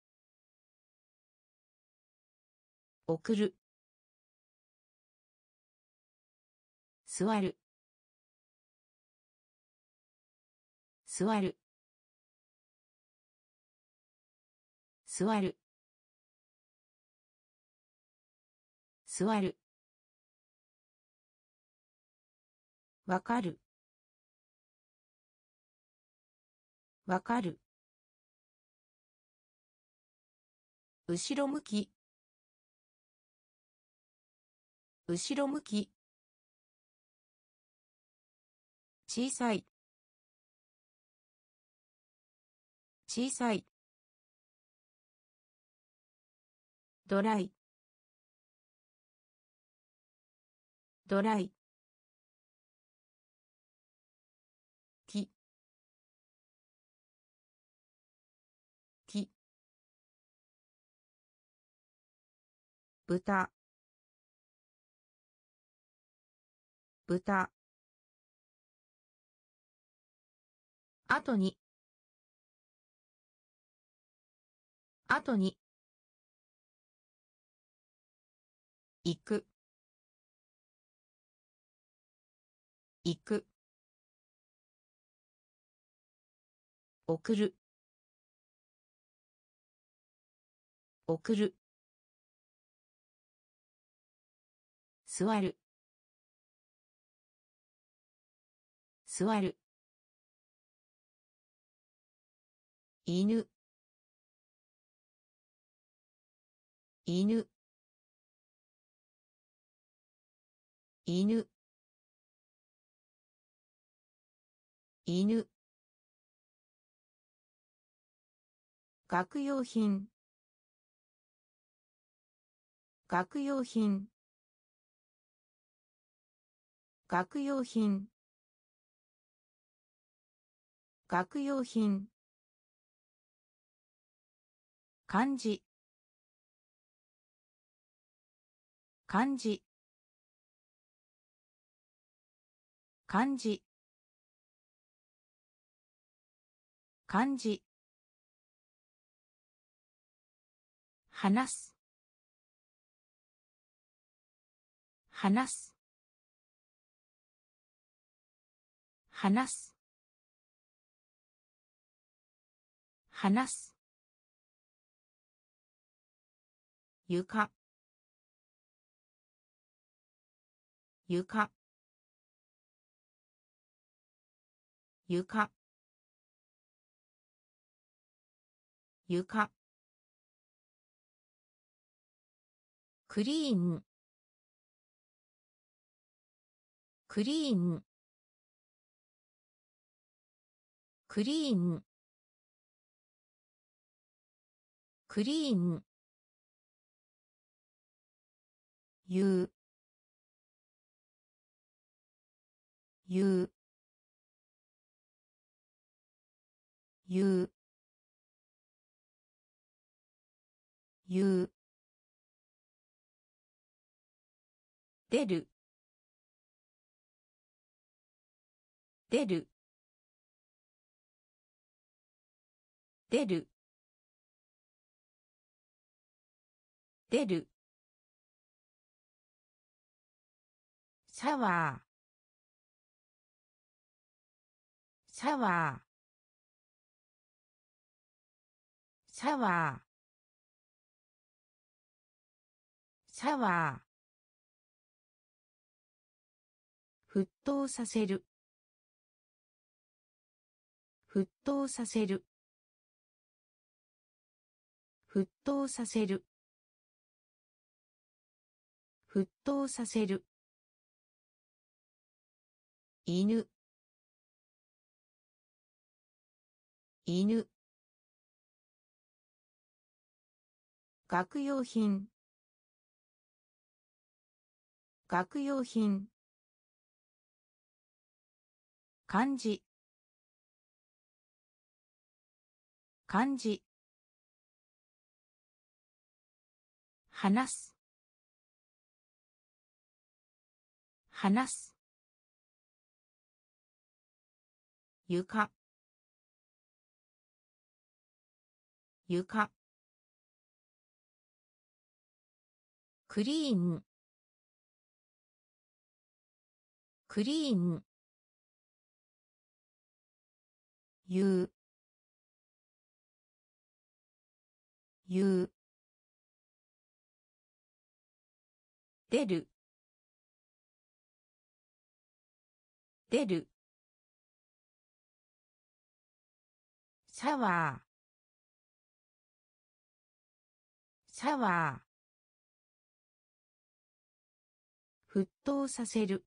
送る座る座る座る座るわかるわかる後ろ向き後ろ向き小さい小さいドライドライきき豚豚後に後に行く行く送る送る座る座る犬犬犬犬学用品学用品学用品学用品漢字漢字漢字漢字話す話す話す話す床床床床クリーンクリーンクリーンクリーン言う言う言う言う出る出る出る出るシャワーシャワーシャワーシャワー、沸騰させる、沸騰させる、沸騰させる、沸騰させる、犬、犬、学用品、学用品、漢字、漢字、話す、話す、床、床、クリーン、クリーン、言う、言う、出る、出る、シャワー、シャワー、沸騰させる、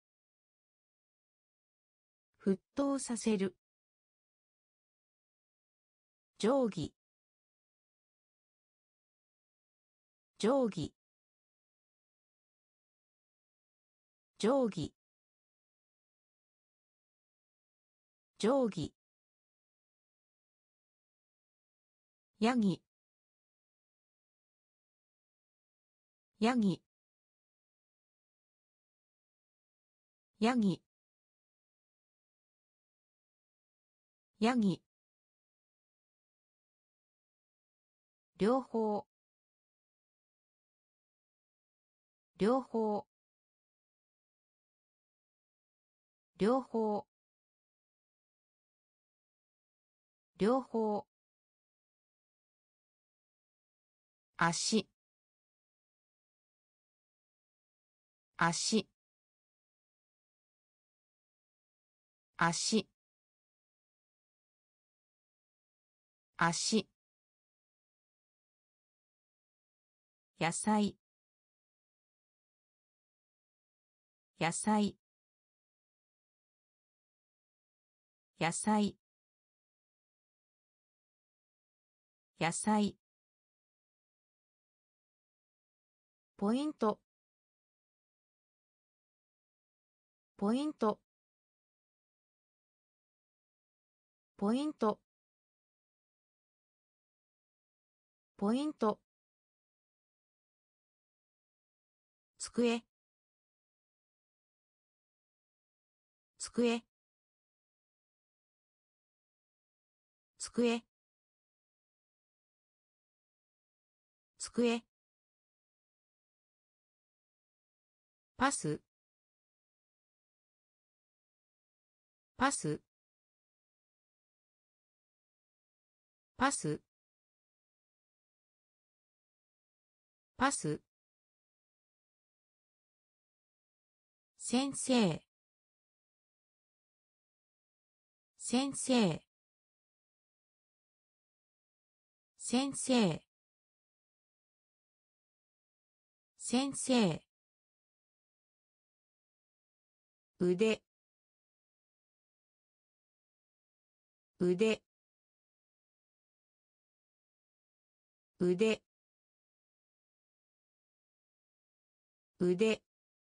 沸騰させる、定規、定規、定規、定規、ヤギ、ヤギ、ヤギ、ヤギ、両方、両方、両方、両方、足、足、足、足、野菜、野菜、野菜、野菜、ポイント、ポイント、ポイント、ポイント、机、机、机、机、パス、パス、パス、パス、先生、先生、先生、先生、腕、腕、腕、腕、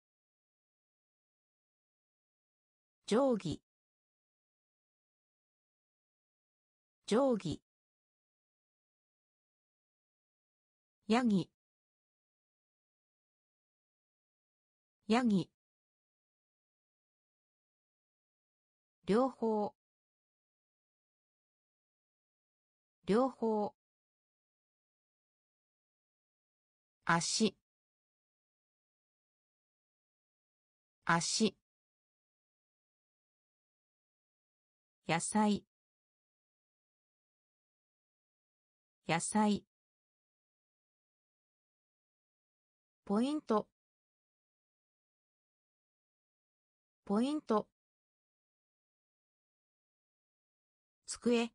定規、定規、ヤギ、ヤギ、両方、両方、足、足、野菜、野菜、 ポイントポイント机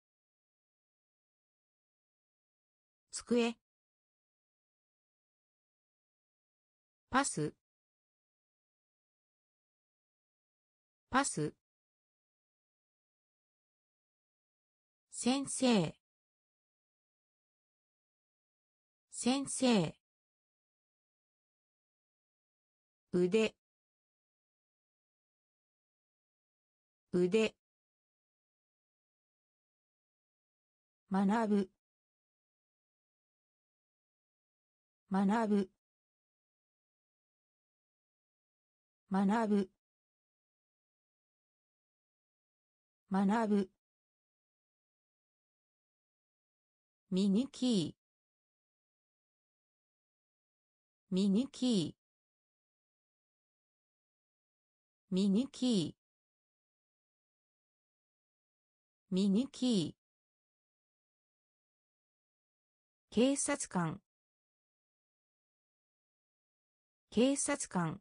机パスパス先生先生腕腕学ぶ学ぶ学ぶ学ぶミニキーミニキーミニキーミニキー警察官警察官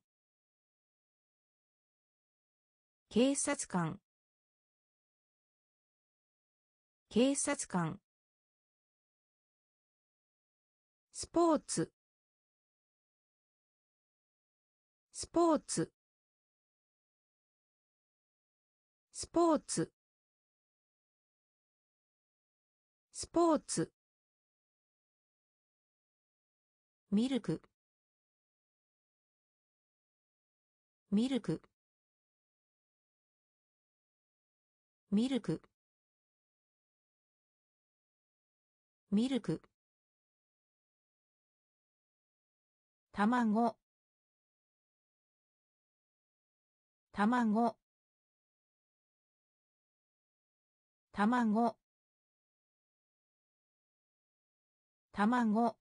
警察官警察官スポーツスポーツスポーツスポーツミルクミルクミルクミルク卵卵卵卵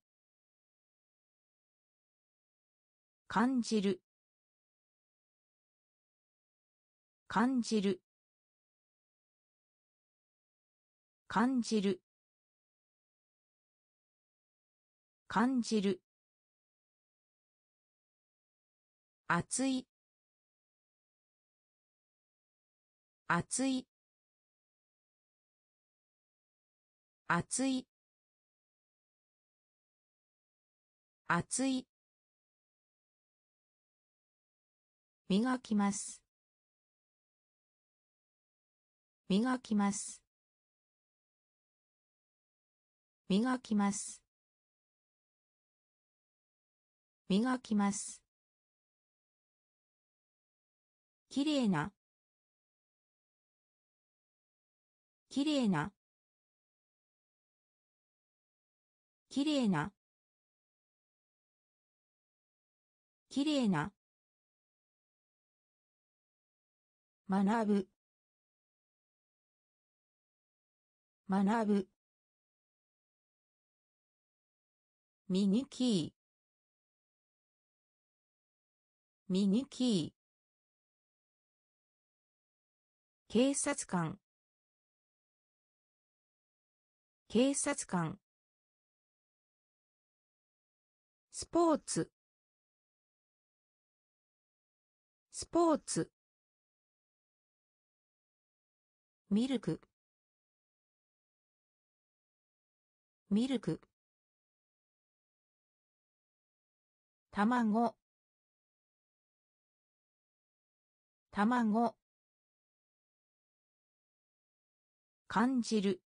感じる感じる感じる感じる熱い熱い熱い熱い磨きます磨きます磨きます磨きますきれいなきれいなきれいなきれいな学ぶ学ぶミニキーミニキー警察官警察官スポーツスポーツミルクミルク卵卵感じる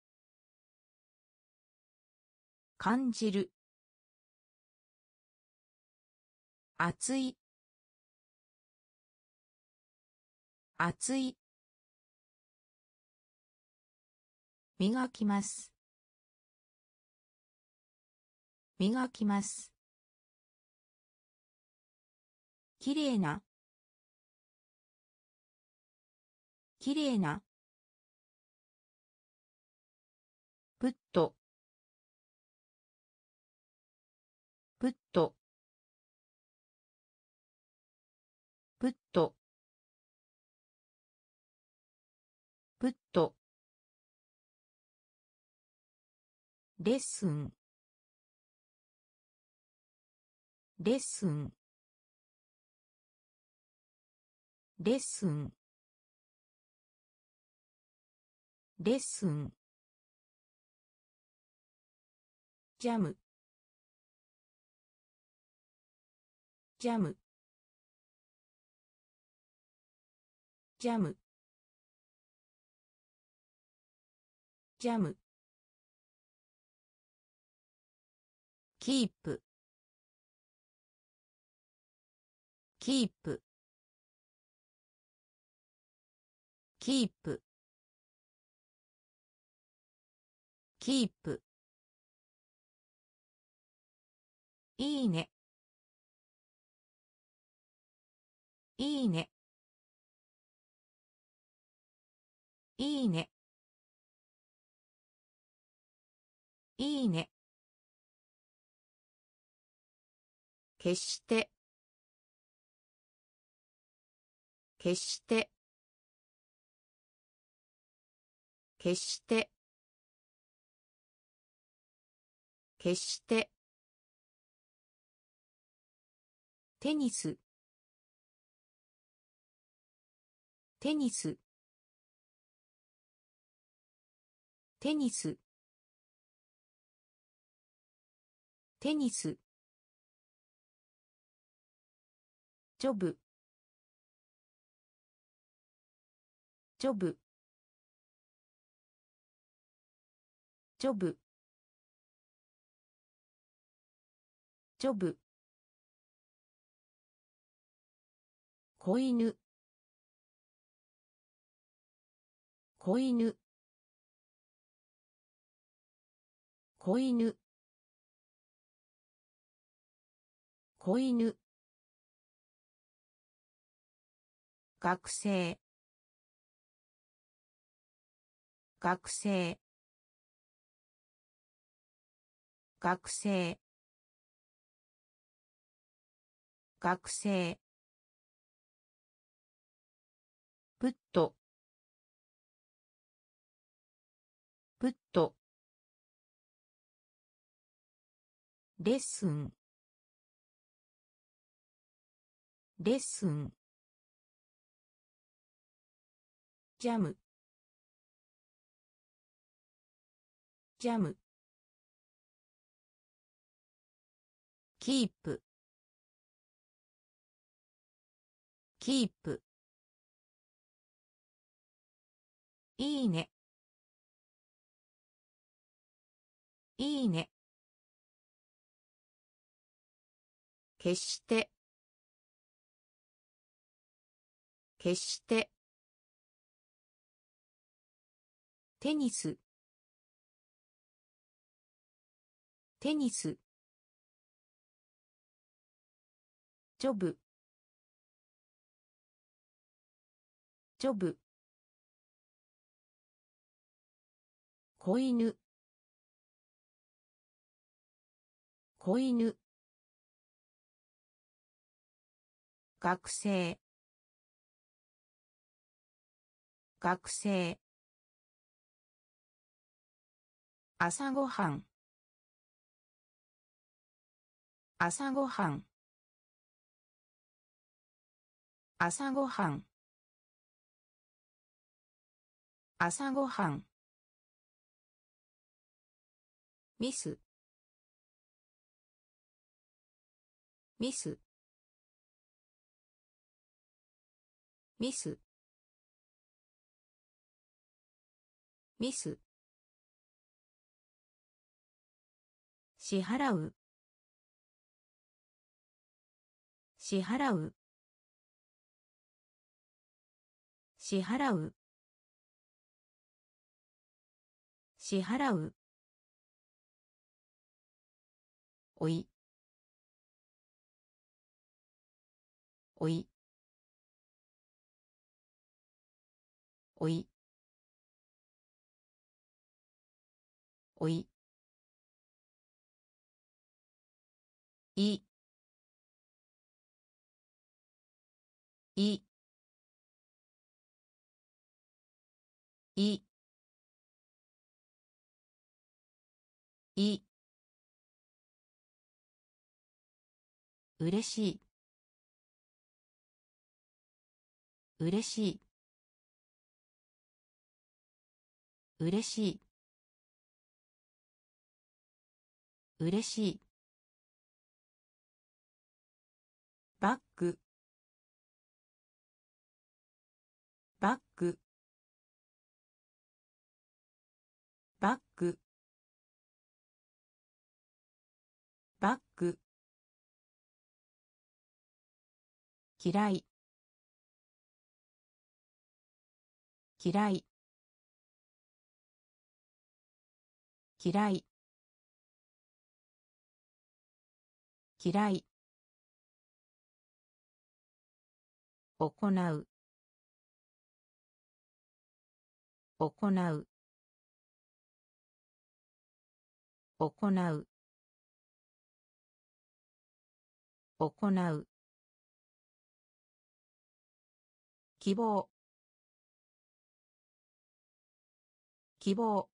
感じる熱い熱い磨きます磨きますきれいなきれいなプットプットプットプットレッスンレッスンレッスンレッスンジャムジャムジャムジャムキープキープキープキープいいねいいねいいねいいね決して決して決して決してテニステニステニステニスジョブジョブジョブジョブ子犬子犬子犬子犬学生学生学生学生プットプットレッスンレッスンジャムジャムキープキープいいねいいね決して決してテニステニスジョブジョブ子犬子犬学生学生朝ごはん朝ごはん朝ごはん朝ごはんミスミスミスミス支払う支払う支払う支払うおいおいおいおいいいいい嬉しい嬉しい嬉しい嬉しいバッグバッグバッグバッグ嫌い嫌い嫌い嫌い行う行う行う行う希望希望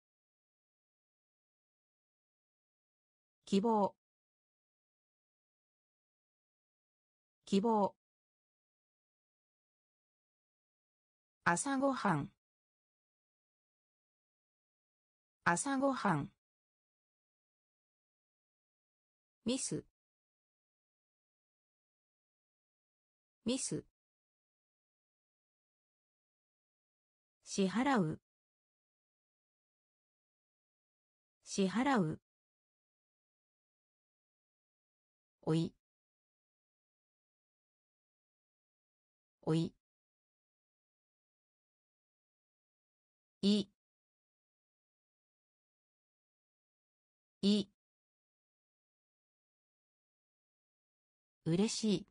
希望希望朝ごはん朝ごはんミスミス支払う支払うおいおいいい嬉しい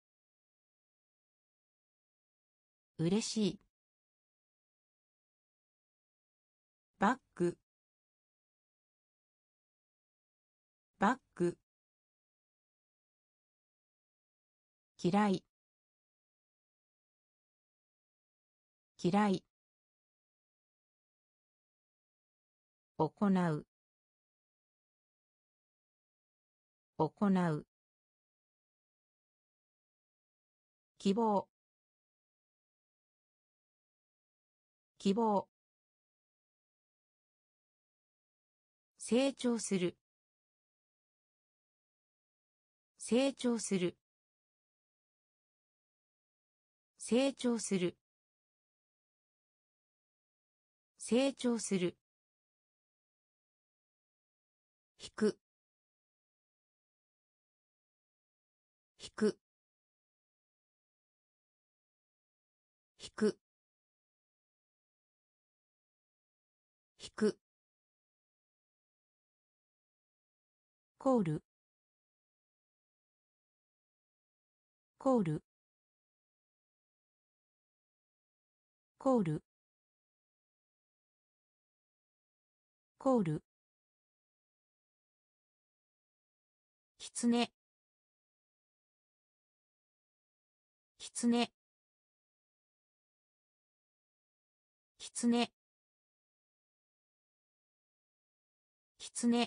嬉しいバッグバッグ嫌い嫌い行う行う希望希望成長する成長する成長する成長する引く引く引く引くコールコールコールコールきつねきつねきつねきつね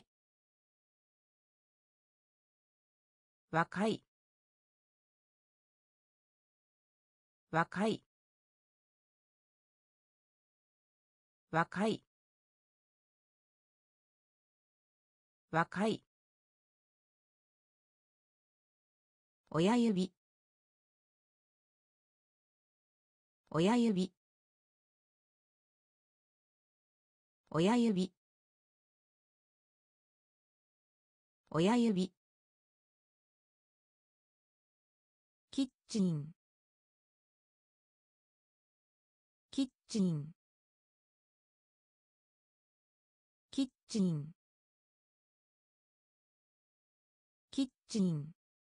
若い若い若い若い親指親指親指親指キッチンキッチンキッチンキッチン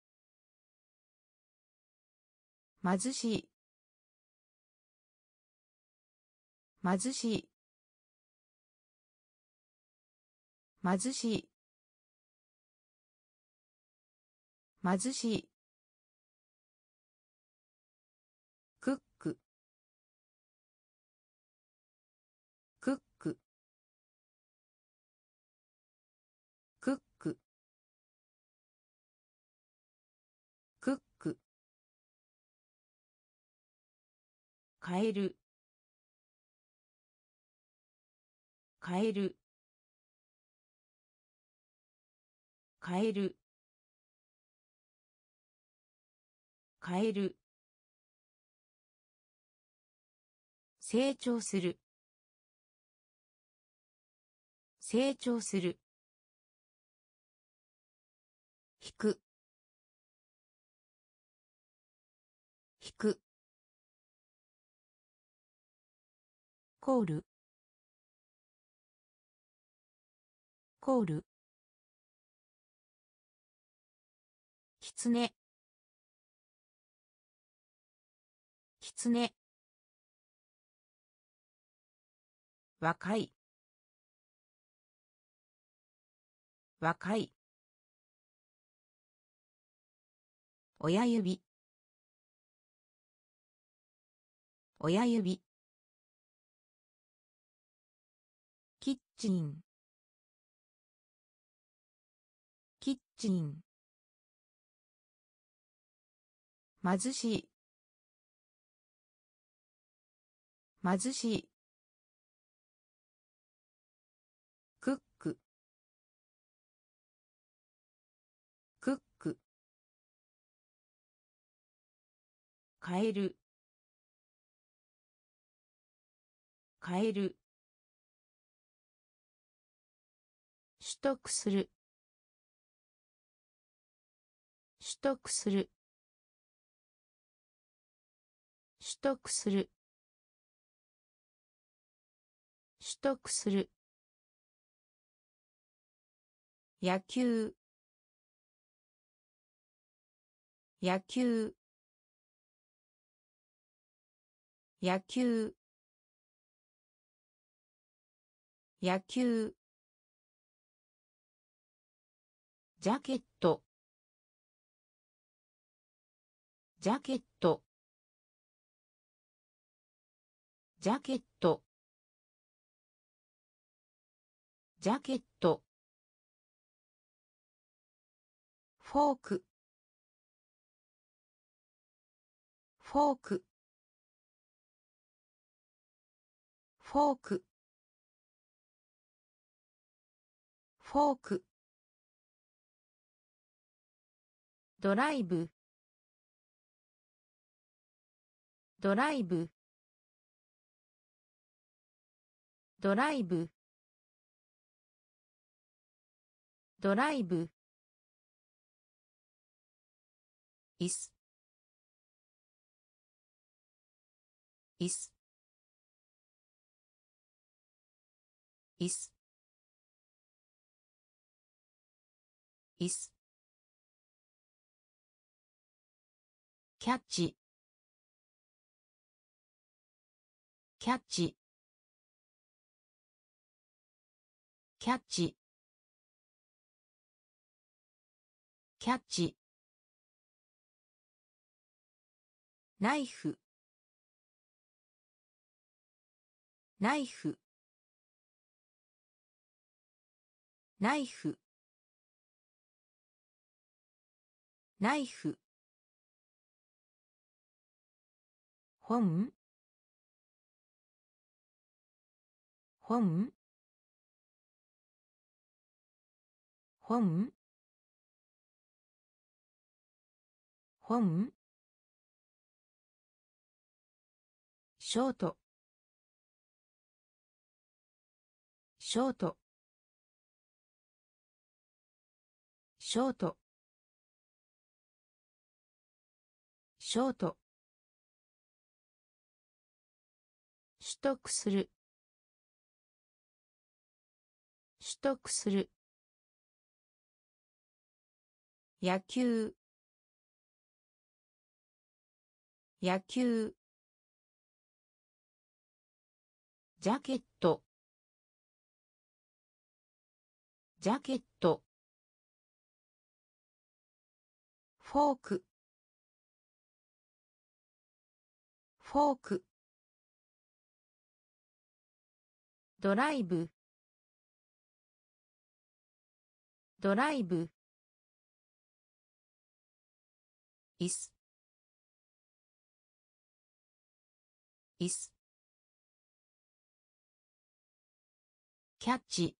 貧しい貧しい貧しい貧しいクッククッククック変える変える変える変える成長する成長する引く引くコールコールきつねきつね若い若い親指親指キッチンキッチン貧しい貧しいクッククック変える変える取得する取得する取得する取得する野球野球野球野球ジャケットジャケットジャケットジャケットフォークフォークフォークフォークドライブドライブドライブドライブ椅子椅子椅子椅子キャッチキャッチキャッチキャッチナイフナイフナイフナイフ本本本本ショートショートショートショート取得する取得する野球野球ジャケットジャケットフォークフォークドライブドライブ椅子椅子キャッチ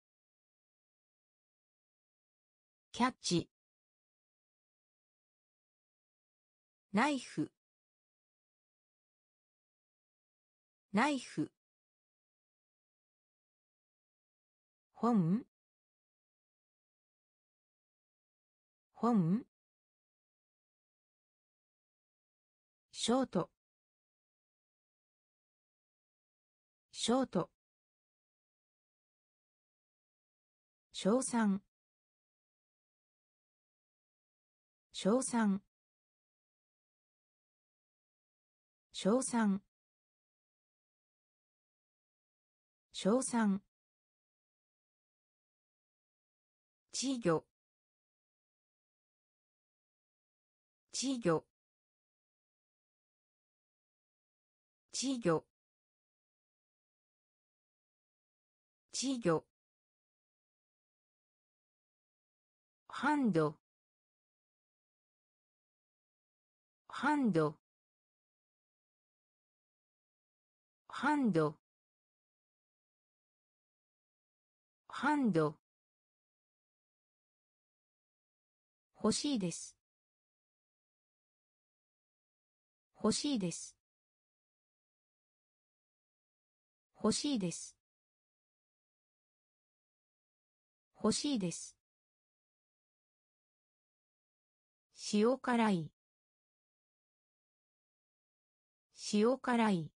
キャッチナイフナイフ本本ショートショート称賛称賛称賛称賛稚魚稚魚稚魚稚魚ハンドハンドハンドハンド欲しいです欲しいです欲しいです欲しいです塩辛い塩辛い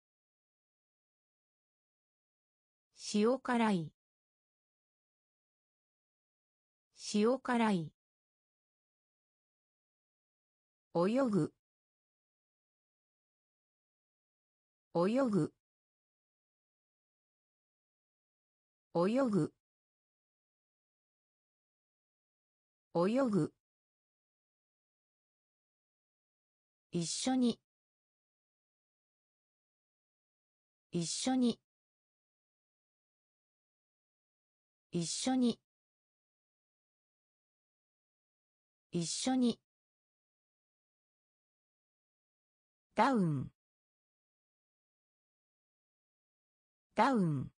塩辛い塩辛い泳ぐ泳ぐ泳ぐ泳ぐ一緒に一緒に一緒に一緒にダウンダウン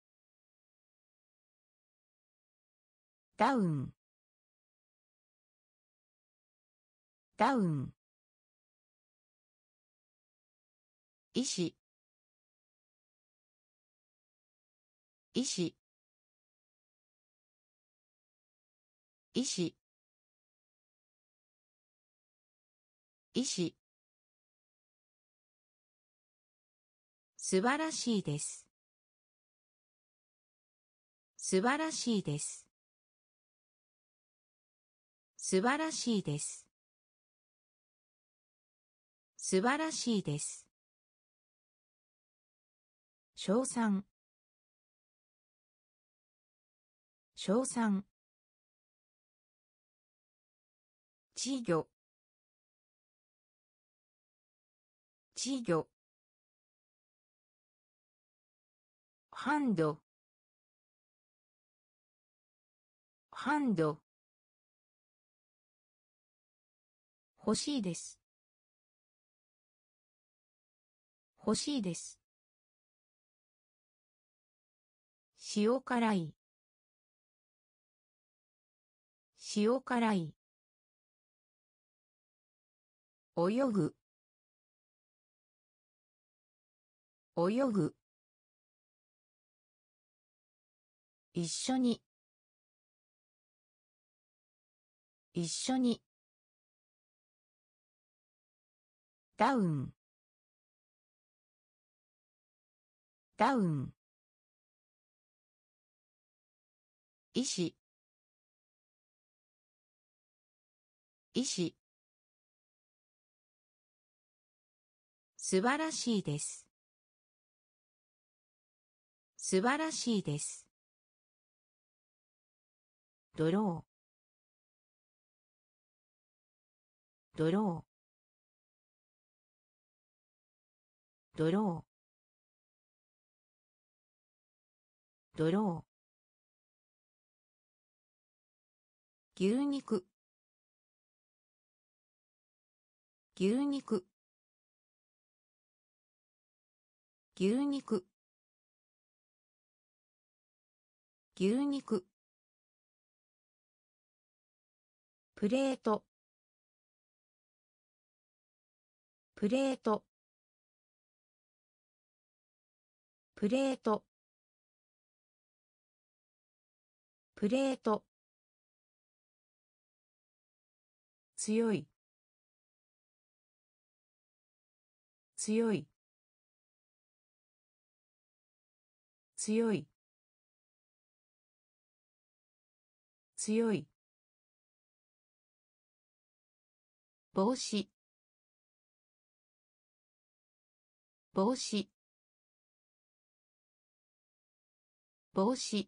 ダウンダウン医師医師医師医師素晴らしいです素晴らしいです素晴らしいです素晴らしいです称賛称賛稚魚稚魚ハンドハンド欲しいです欲しいです塩辛い塩辛い泳ぐ泳ぐ一緒に一緒にダウンダウン医師医師素晴らしいです素晴らしいですドロードロードロードロー牛肉牛肉牛肉牛肉プレートプレートプレートプレート強い強い強い強い帽子帽子帽子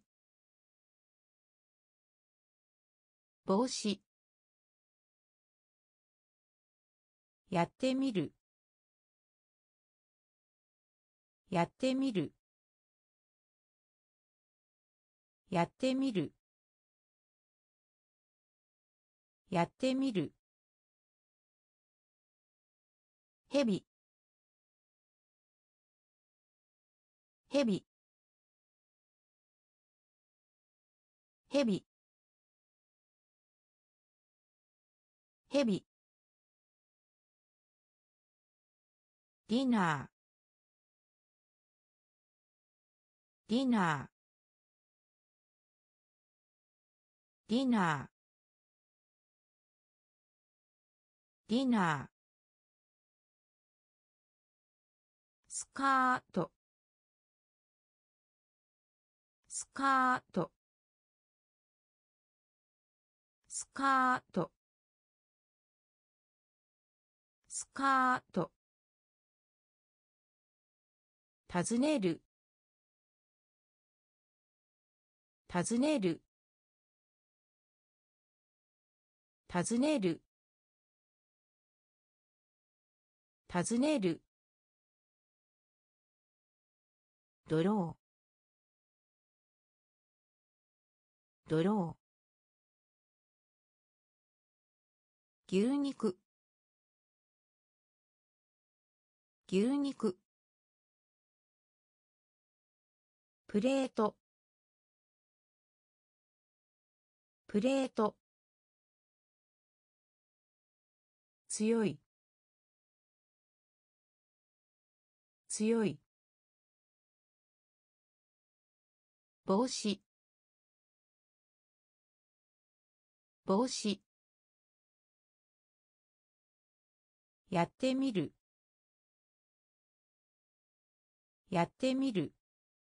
帽子やってみるやってみるやってみるやってみるヘビヘビヘビヘビディナーディナーディナーディナースカートスカートスカートスカート尋ねる尋ねる尋ねる尋ねるドロードロー牛肉牛肉プレートプレート強い強い帽子帽子やってみるやってみる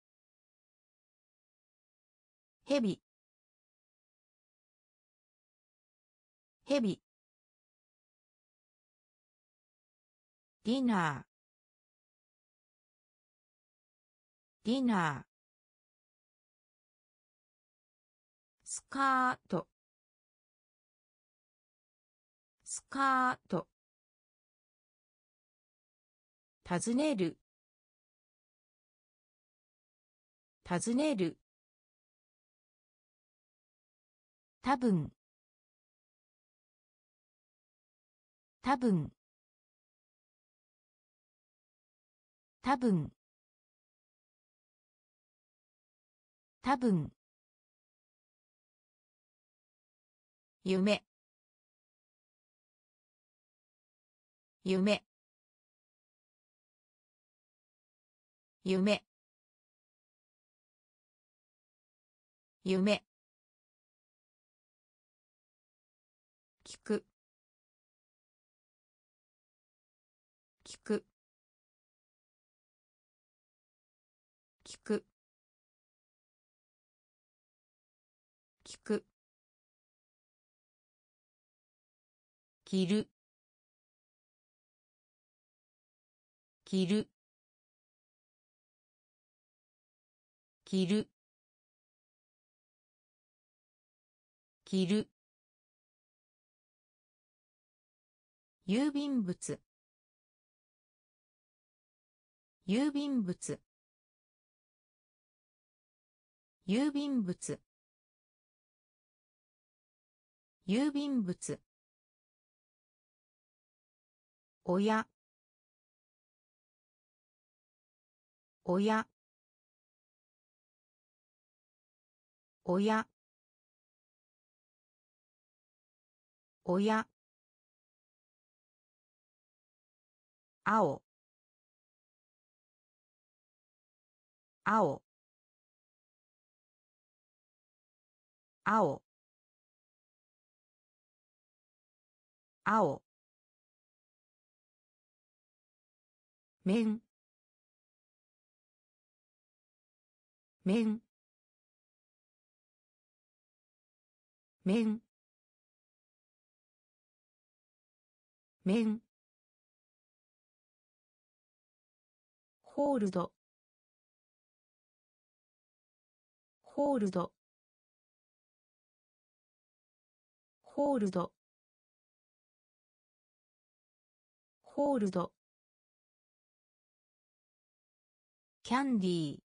ヘビヘビディナーディナースカートスカート尋ねる尋ねる多分多分多分多分夢夢夢夢聞く聞く聞く聞く着る着る着る着る郵便物郵便物郵便物郵便物親親親親青青青青面面面面ホールドホールドホールドホールドキャンディー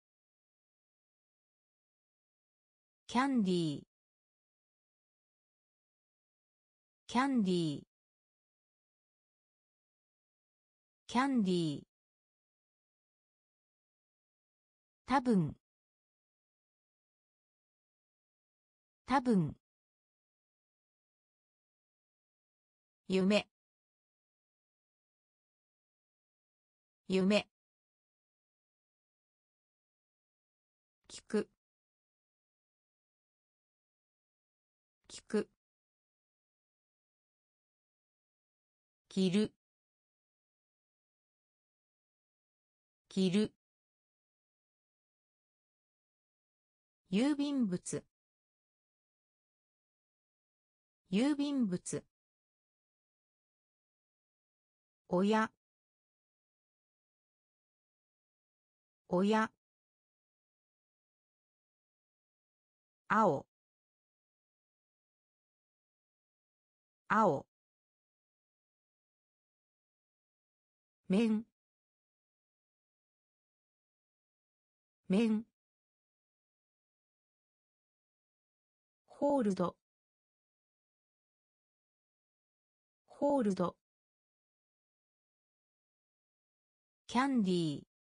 キャンディーキャンディーキャンディー多分多分夢夢聞く聞く着る着る郵便物郵便物親親青青面面ホールドホールドキャンディー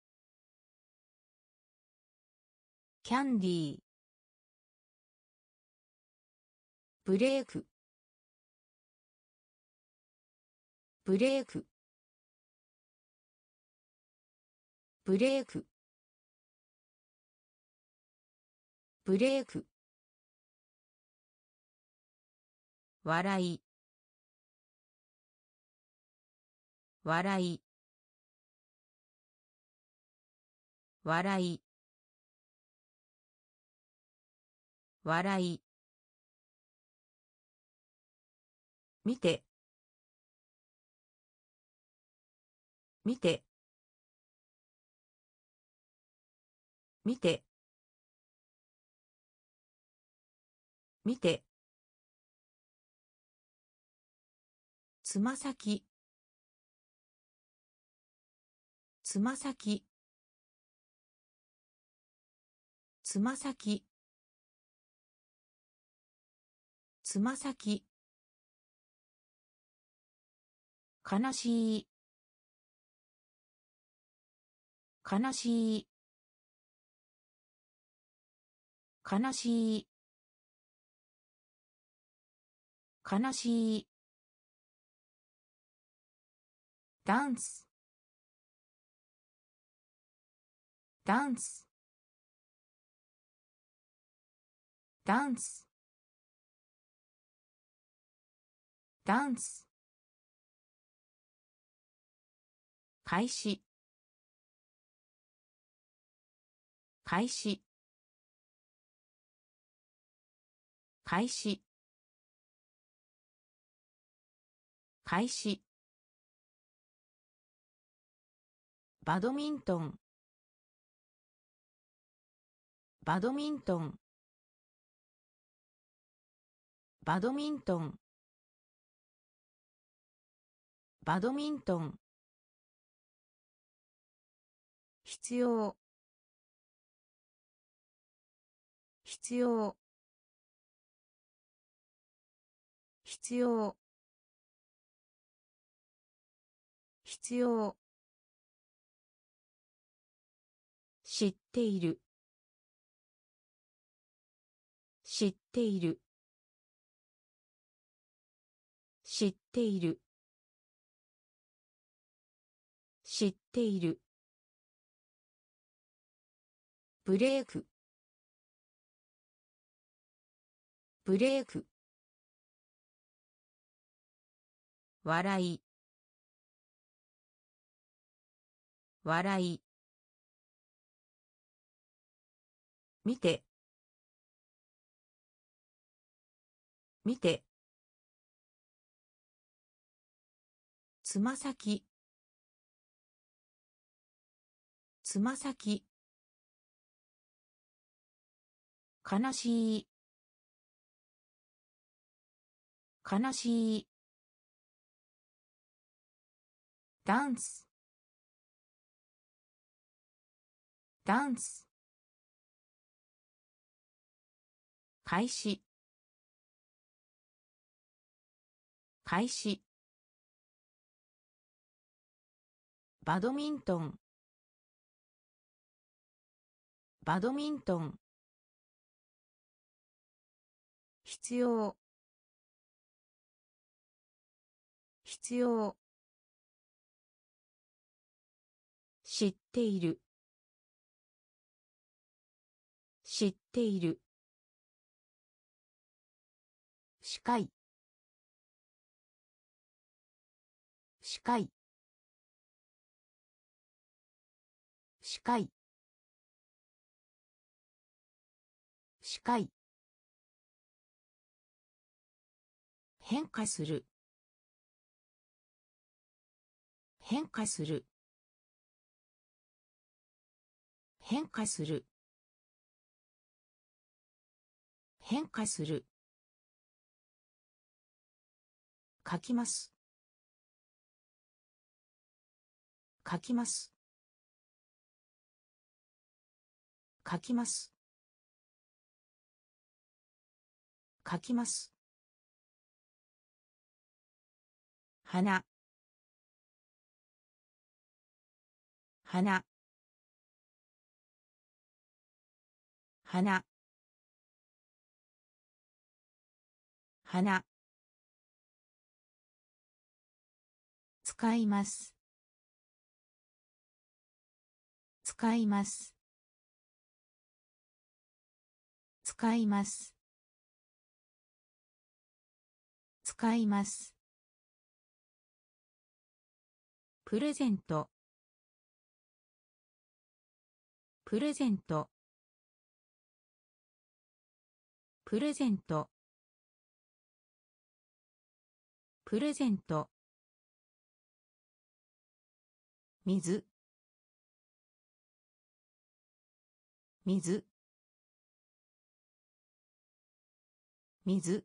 キャンディーブレークブレークブレークブレーク笑い笑い笑い笑い見て見て見て見てつま先つま先つま先つま先悲しい悲しい悲しい悲しいダンスダンスダンスダンス開始開始開始開始バドミントンバドミントンバドミントンバドミントン必要必要必要必要知っている知っている知っている知っているブレークブレーク笑い笑い見て見てつま先つま先悲しい悲しいダンスダンス開始開始バドミントンバドミントン必要必要知っている知っている視界視界視界視界変化する変化する変化する変化する書きます書きます書きます書きます花花花花使います使います使います使いますプレゼントプレゼントプレゼントプレゼント水水水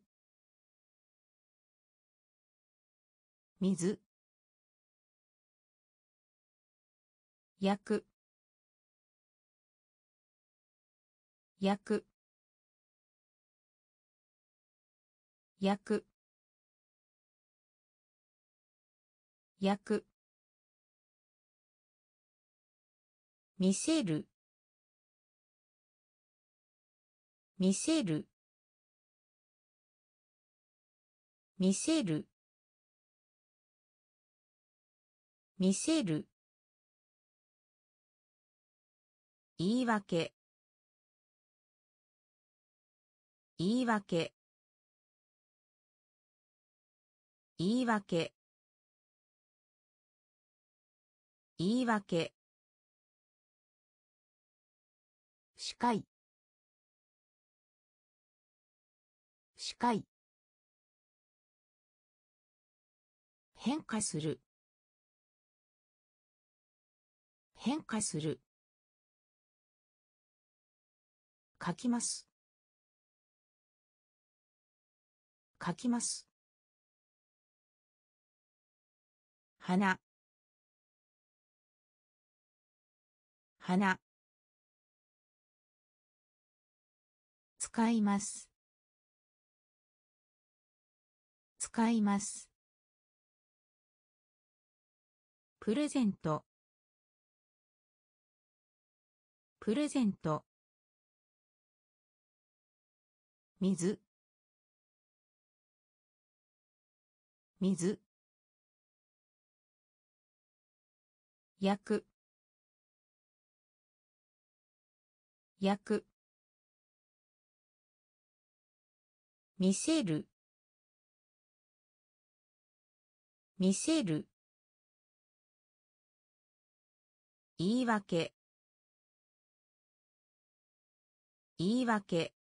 水焼く焼く焼く焼く見せる見せる見せる見せる言い訳言い訳言い訳言い訳視界視界変化する変化する書きます書きます花花使います使いますプレゼントプレゼント、水、水、焼く、焼く、見せる、見せる、言い訳、言い訳、